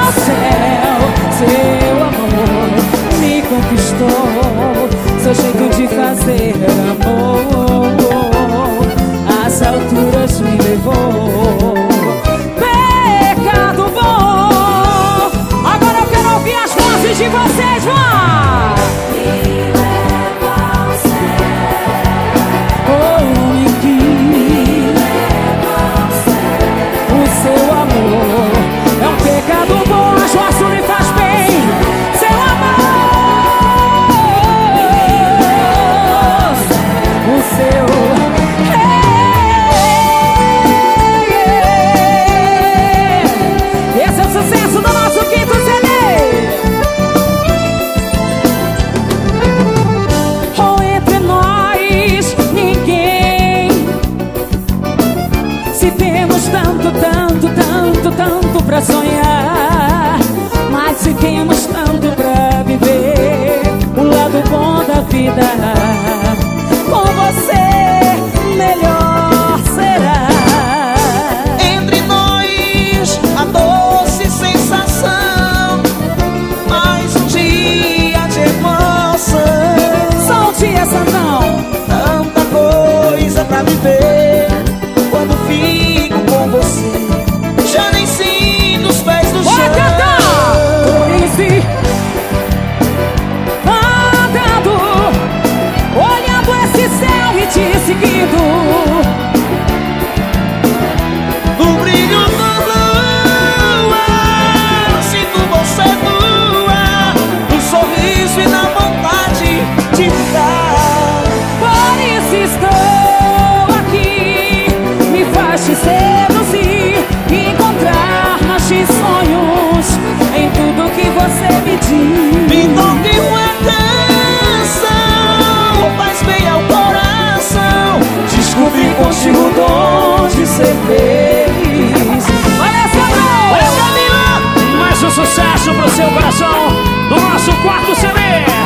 seu coração do nosso quarto C D.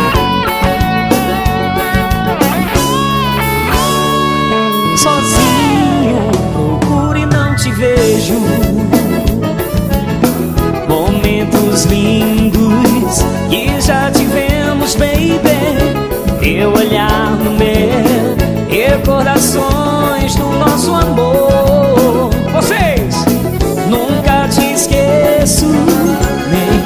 Sozinho, procuro e não te vejo. Momentos lindos que já tivemos, baby. Teu olhar no meu, recordações do nosso amor. Vocês! Nunca te esqueço, nem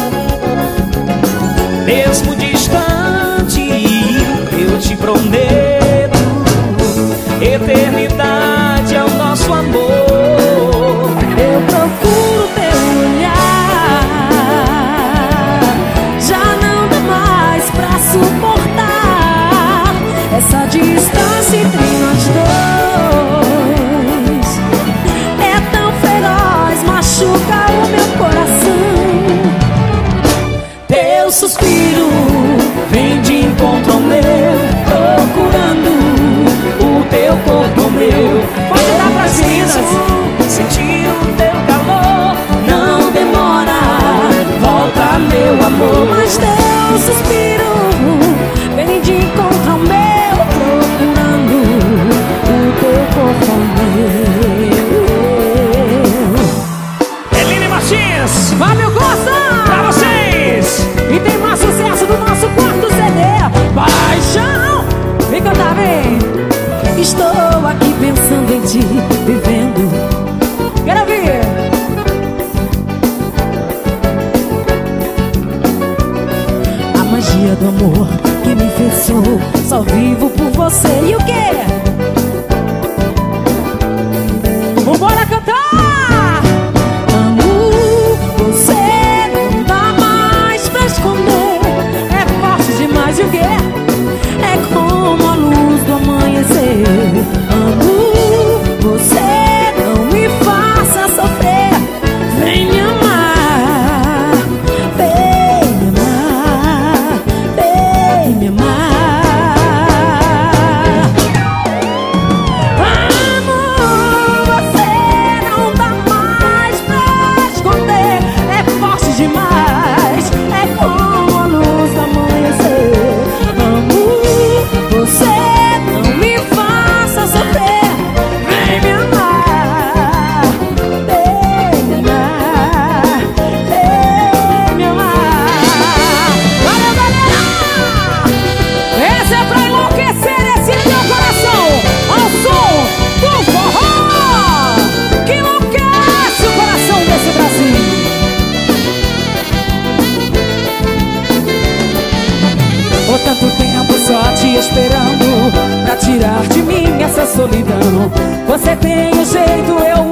mesmo distante, eu te prometo eternidade ao nosso amor. Eu procuro teu olhar, já não dá mais pra suportar essa distância entre nós dois. É tão feroz, machuca o meu coração. Teu suspiro vem de encontro ao meu, procurando o teu corpo ao meu. Pode dar pra cima. Sentir o teu calor, não demora, volta meu amor. Mas teu suspiro vem de encontro ao meu, procurando o teu corpo ao meu. Eline Martins, Fábio Costa! pra vocês! E tem mais sucesso do nosso quarto C D, Paixão! Vem cantar, vem! Estou aqui pensando em ti, vivendo. Quero ouvir! A magia do amor que me fechou, só vivo por você. E o quê? Vambora cantar! Amo você, não dá mais pra esconder. É forte demais, e o quê? É como a luz do amanhecer. Amo você, não me faça sofrer. Vem me amar, vem me amar, vem me amar. Amo você, não dá mais pra esconder. É forte demais, é como a luz do amanhecer. Amo você, não me faça sofrer. Vem me amar, vem me amar, vem me amar. Valeu, galera! Essa é pra enlouquecer esse teu coração ao som do forró que enlouquece o coração desse Brasil. Por tanto tempo só te esperando pra tirar de mim essa solidão. Você tem um jeito, eu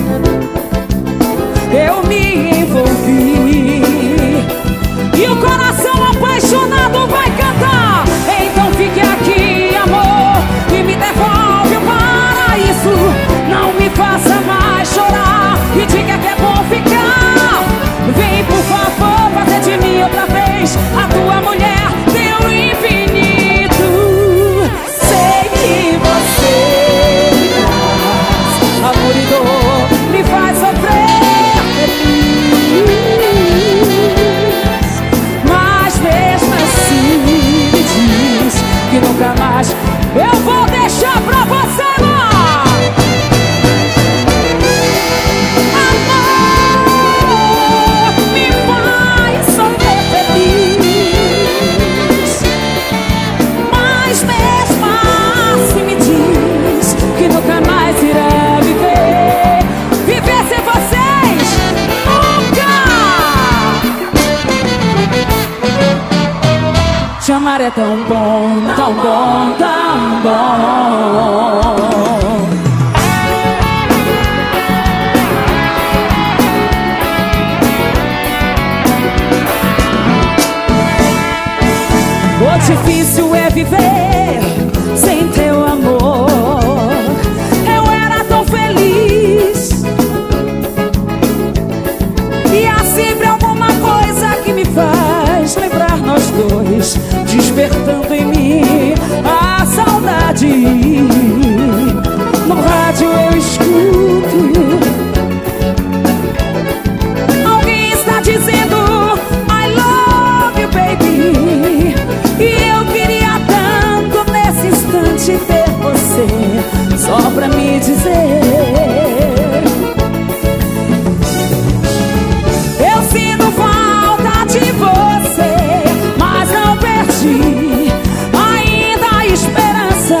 eu me envolvi. E o coração apaixonado vai cantar. Então fique aqui, amor, e me devolve o paraíso. Não me faça mais chorar e diga que é bom ficar. Vem, por favor, fazer de mim outra vez a tua mulher, teu infinito. Sei que você traz amor e dor, me faz sofrer feliz. Mas mesmo assim me diz que nunca mais eu vou deixar pra você lá. Amor, me faz sofrer feliz. Mas mesmo assim me diz que nunca mais irá viver. Viver sem vocês, nunca. Te amar é tão bom, tão bom, tão bom. O difícil é viver sem teu amor. Eu era tão feliz e há sempre alguma coisa que me faz lembrar nós dois, despertando em mim a saudade. No rádio eu escuto alguém está dizendo: triste ter você só pra me dizer: eu sinto falta de você, mas não perdi ainda a esperança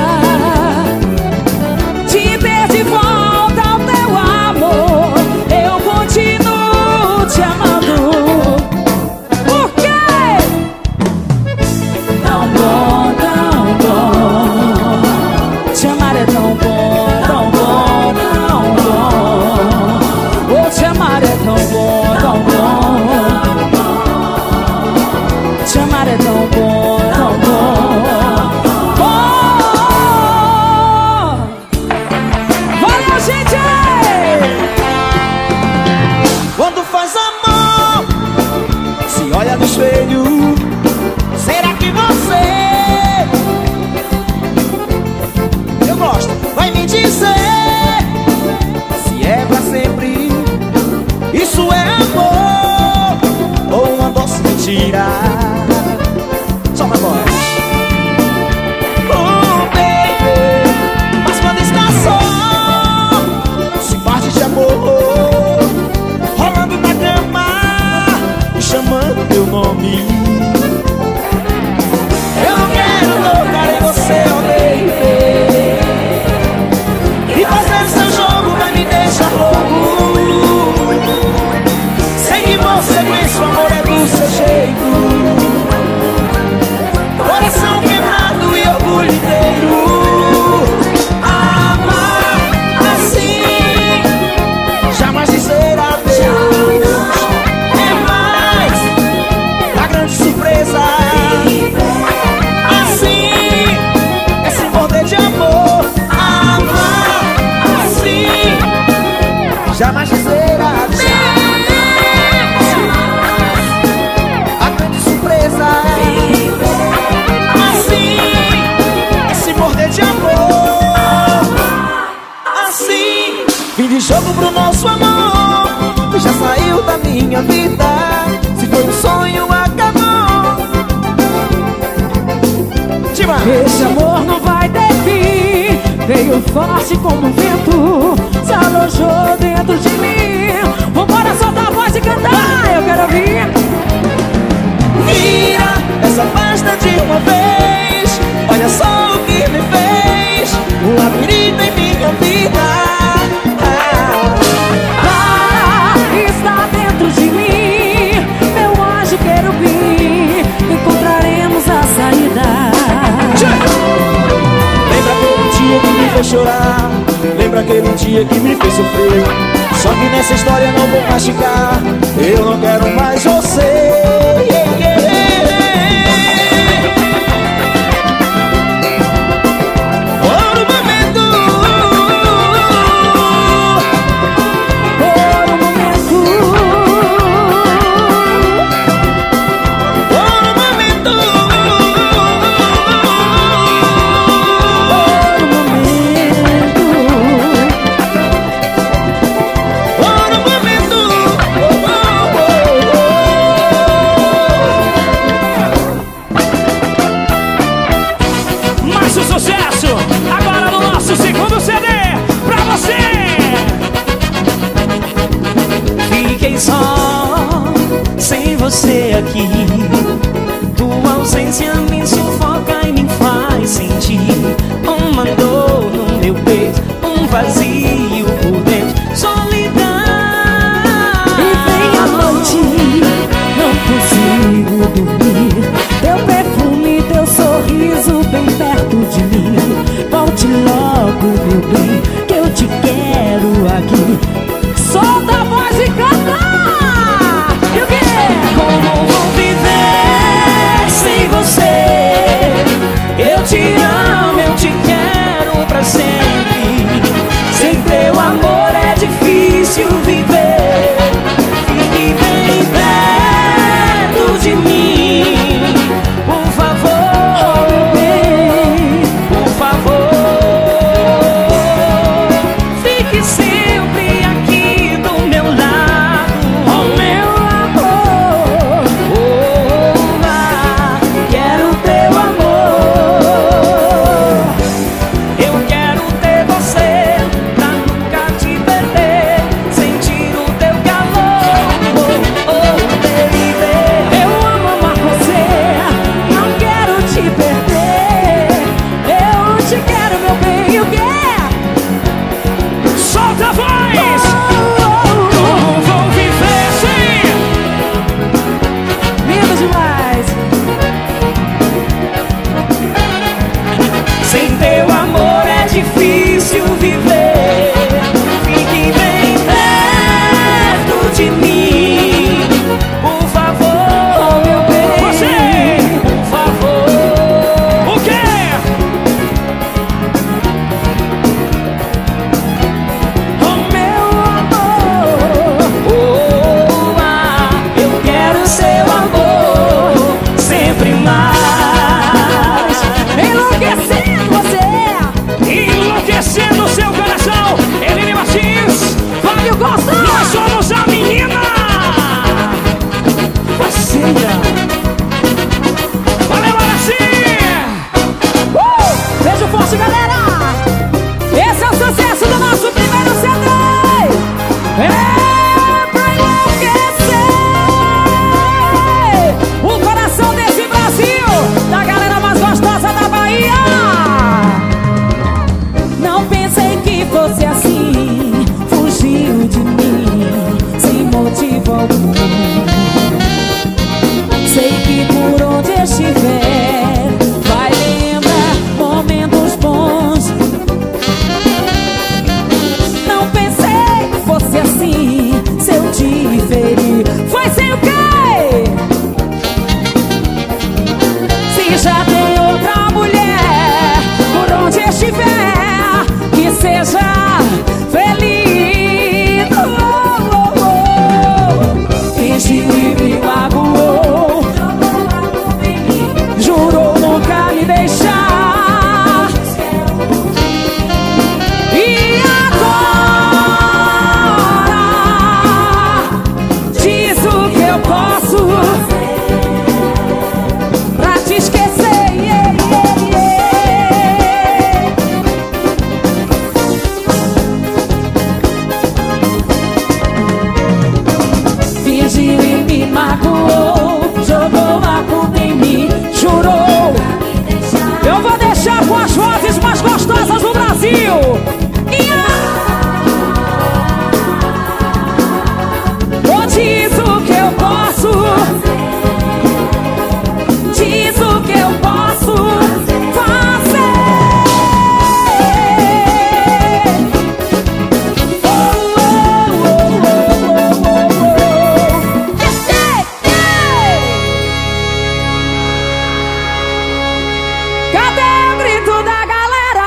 de ter de volta o teu amor. Eu continuo te amando. Por quê? Tão bom, tão bom. Te amar é tão bom, tão bom, tão bom. Oh, te amar é tão bom, tão bom. Te amar é tão bom, tão bom. Valeu, gente! Quando faz amor, se olha no espelho, será que você, eu gosto, vai me dizer se é pra sempre? Isso é amor ou uma doce mentira? Só uma voz. Oh, baby, mas quando está só, se parte de amor, rolando na cama e chamando teu nome. Eu não quero tocar em você, oh baby, e fazer seu jogo vai me deixar louco. Sei que você conhece o amor, é do seu jeito. Coração quebrado e orgulho inteiro. Amar assim, jamais dizer adeus, é mais a grande surpresa. Assim, é se morder de amor. Amar assim, jamais dizer adeus, a grande surpresa. Assim, é se morder de amor. Assim, fim de jogo pro nosso amor, já saiu da minha vida. Se foi um sonho, acabou. Tima. Esse amor não vai ter fim. Veio forte como um vento, se alojou dentro de mim. Vambora, solta a voz e cantar, eu quero ouvir. Vira essa página de uma vez, olha só o que me fez, um labirinto em minha vida. Para, está dentro de mim, meu anjo querubim. Encontraremos a saída. Lembra aquele dia que me fez chorar, lembra aquele dia que me fez sofrer. Só que nessa história não vou machucar, eu não quero mais você. Yeah, yeah. Por um momento, Por um momento, por um momento, por um momento. por um momento. Oh, oh, oh. Mais um sucesso, agora no nosso segundo C D, pra você! Fiquei só, sem você aqui. Tua ausência me sufoca e me faz sentir uma dor no meu peito, um vazio por dentro, solidão. E vem a noite, não consigo dormir. Teu perfume, teu sorriso bem perto de mim. viver. Fique bem perto de mim, por favor. Oh, meu bem. Você! Por favor. O quê? Oh, meu amor. Oh, ah, eu quero seu amor sempre mais. Enlouquecendo você. Enlouquecendo o seu coração. Eline Martins, Fábio Costa. nós somos a menina. Parceira. Valeu, Araci! Uh! Beijo forte, galera. Esse é o sucesso do nosso primeiro C D. É pra enlouquecer o coração desse Brasil, da galera mais gostosa da Bahia. Não pensei que fosse assim, fugiu de mim sem motivo algum. Sei que por onde estiver vai lembrar momentos bons. Não pensei que fosse assim, se eu te ferir foi sem o quê? Se já tem outra mulher por onde estiver, que seja feliz. Oh, oh, oh. Fingiu e me magoou, jurou nunca me deixar. E agora diz o que eu posso pra te esquecer. Yeah, yeah, yeah. Fingiu e me magoou, jogou a culpa em mim, jurou. Eu vou deixar com as vozes mais gostosas do Brasil. E oh, diz o que eu posso, diz o que eu posso fazer. Oh, oh, oh, oh, oh, oh, oh. Ei, ei. Cadê o grito da galera?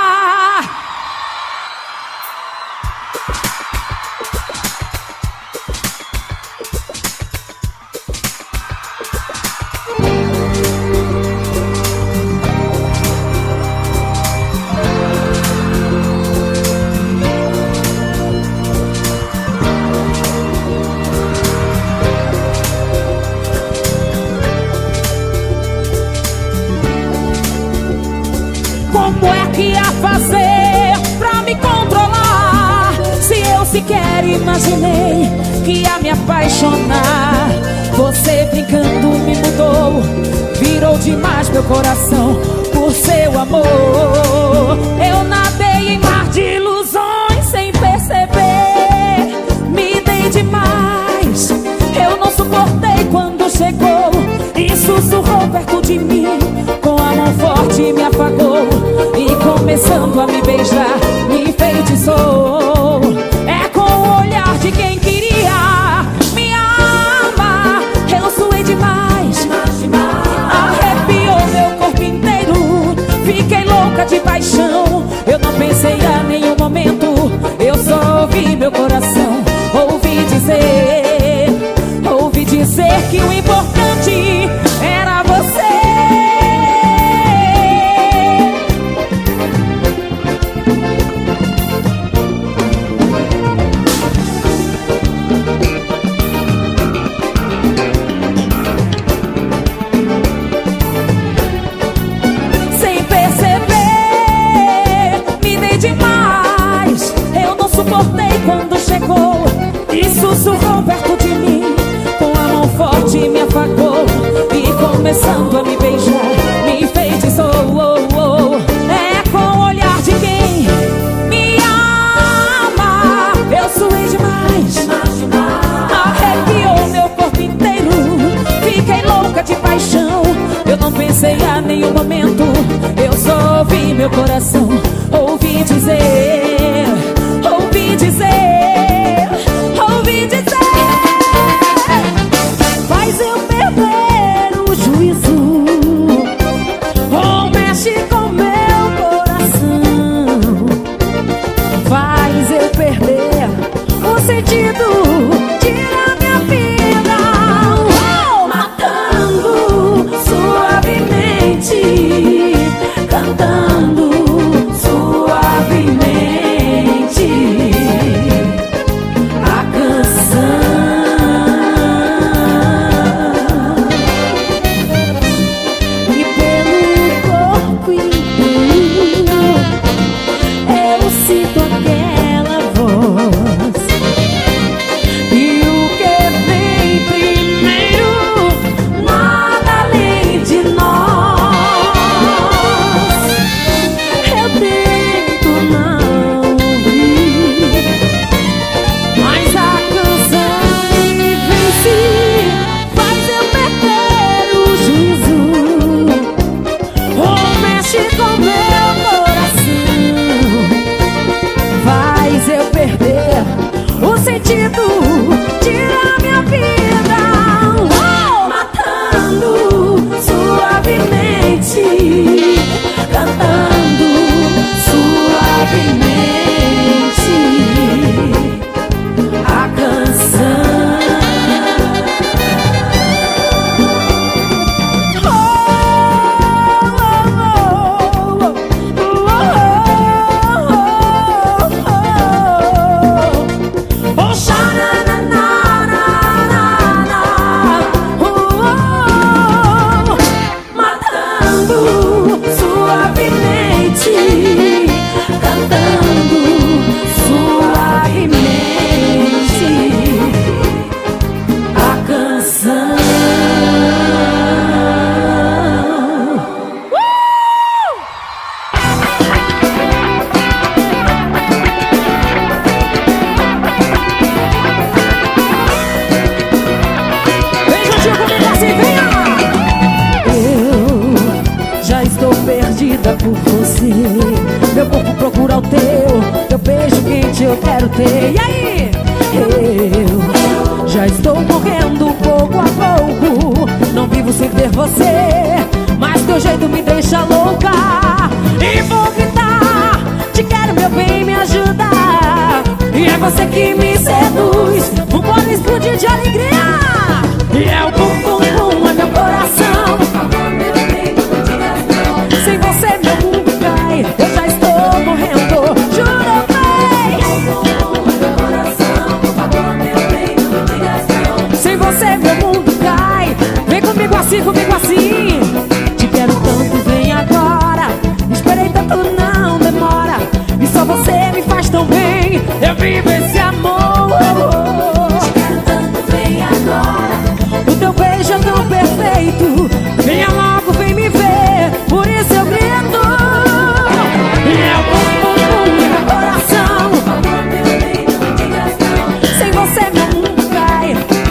Como é que ia fazer pra me controlar? Se eu sequer imaginei que ia me apaixonar. Você brincando me mudou, virou demais meu coração por seu amor. Eu nadei em mar de ilusões sem perceber, me dei demais. Eu não suportei quando chegou e sussurrou perto de mim, com a mão forte me afagou e começando a me beijar, me enfeitiçou. É com o olhar de quem queria me amar. Eu suei demais, arrepiou meu corpo inteiro, fiquei louca de paixão. Eu não pensei a nenhum momento, eu só ouvi meu coração. Ouvi dizer, ouvi dizer que o importante era você. Sem perceber, me dei demais. Eu não suportei quando chegou e sussurrou perto de mim, com a mão forte me afagou e começando a me beijar, me enfeitiçou. Oh, oh. É com o olhar de quem me ama. Eu suei demais, arrepiou meu corpo inteiro, fiquei louca de paixão. Eu não pensei a nenhum momento, eu só ouvi meu coração, ouvi ouvi dizer, ouvi dizer, ouvi dizer, faz eu perder o juízo, ou mexe com meu coração, faz eu perder o sentido, tira minha vida, oh, matando suavemente, cantando suavemente a canção, e pelo corpo inteiro eu sinto aquela voz, e o que vem primeiro, nada além de nós. Eu tento não ouvir, mas a canção me vence, faz eu perder o juízo, ou mexe com meu coração, faz eu perder o sentido, tira minha vida, oh, matando suavemente, cantando suavemente a canção. Matando suavemente, cantando suavemente a canção. Vem juntinho comigo assim, venha! Eu já estou perdida por você, meu corpo procura o teu, teu beijo quente eu quero ter. E aí? Eu já estou morrendo pouco a pouco, não vivo sem ter você, mas teu jeito me deixa louca, e vou gritar, te quero meu bem, me ajuda, e é você que me seduz, o bolo explodir de alegria, e é o bum bum bum, é meu coração, sem você meu mundo cai, eu já estou morrendo, juro bem. Sem você meu mundo cai, vem comigo assim, comigo assim. Te quero tanto, vem agora, esperei tanto, não demora, e só você me faz tão bem, eu vivo esse amor. Te quero tanto, vem agora, o teu beijo é tão perfeito, venha logo, vem me ver, por isso eu grito. E é o bum bum bum no meu coração, sem você meu mundo cai,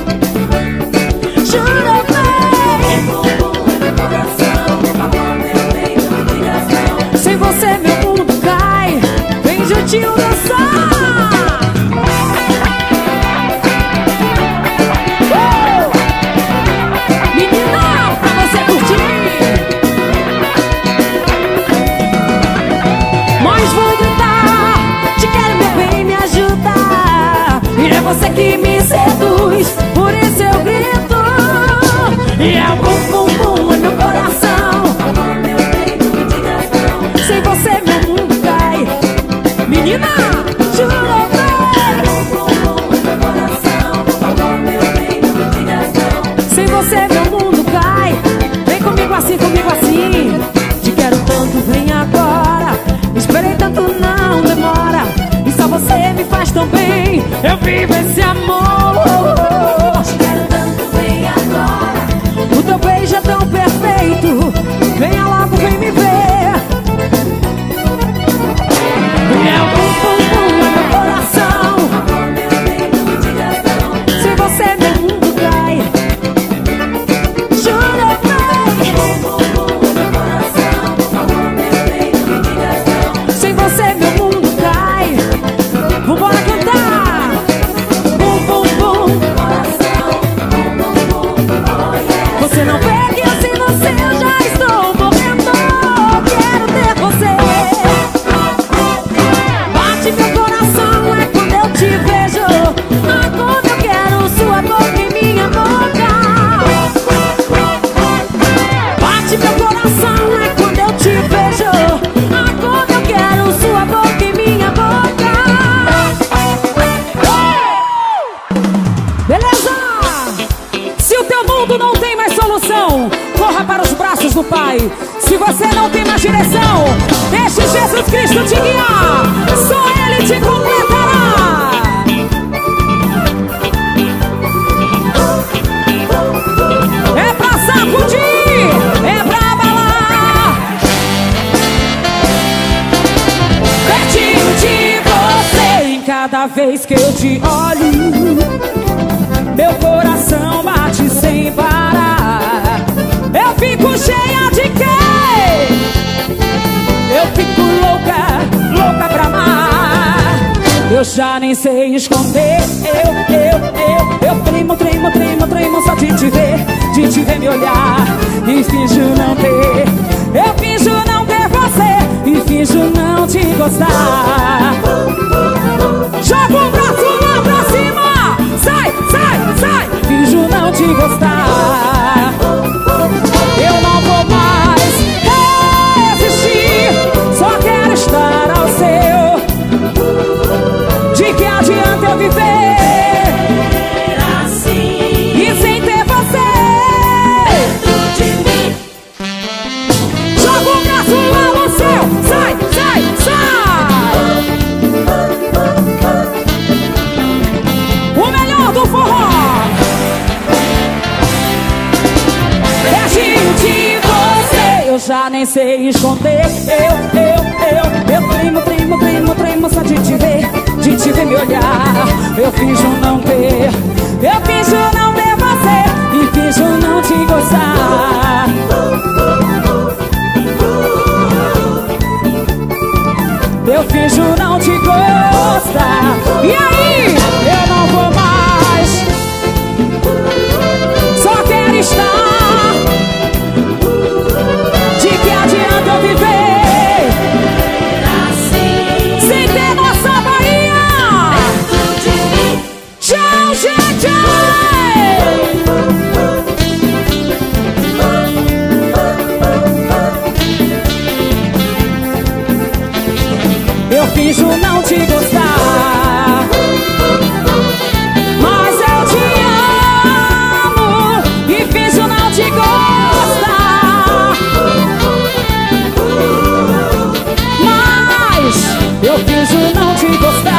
juro bem. Sem você meu mundo cai, vem juntinho dançar. Uh! Menina, pra você curtir, mas vou gritar, te quero meu bem, me ajuda, e é você que me seduz, por isso eu grito. E é o bum bum bum no meu coração, sem você meu mundo cai, menina, juro bem. Sem você meu mundo cai, vem comigo assim, comigo assim. Te quero tanto, vem agora, esperei tanto, não demora, e só você me faz tão bem, eu vivo esse amor. Te quero tanto, vem agora, o teu beijo é tão perfeito, venha logo, vem me ver. E é o bum bum bum no meu coração, sem você meu mundo cai, juro bem. Sem você meu mundo te guiar, só Ele te completará. É pra sacudir, é pra abalar. Pertinho de você, em cada vez que eu te olho, meu coração bate sem parar. Eu fico cheia de quê? Eu fico louca, louca pra amar. Eu já nem sei esconder. Eu, eu, eu, eu tremo, tremo, tremo, tremo só de te ver, de te ver me olhar e finjo não ter. Eu finjo não ter você e finjo não te gostar. Joga o braço lá pra cima, sai, sai, sai. Finjo não te gostar. Eu não vou mais resistir, só quero estar ao seu. De que adianta eu viver assim e sem ter você dentro de mim? Joga o braço lá no céu, sai, sai, sai. O melhor do forró. Pertinho de você, eu já nem sei esconder. Eu, eu, eu, eu tremo, tremo, tremo, tremo só de te ver, de te ver me olhar. Eu finjo não ter, eu finjo não ter você e finjo não te gostar. Eu finjo não te gostar. E aí, eu não vou mais, só quero estar. De que adianta eu viver assim, sem ter nossa Bahia? Tchau, gente! Eu finjo não te gostar, mas eu te amo e finjo não te gostar. Mas eu finjo não te gostar.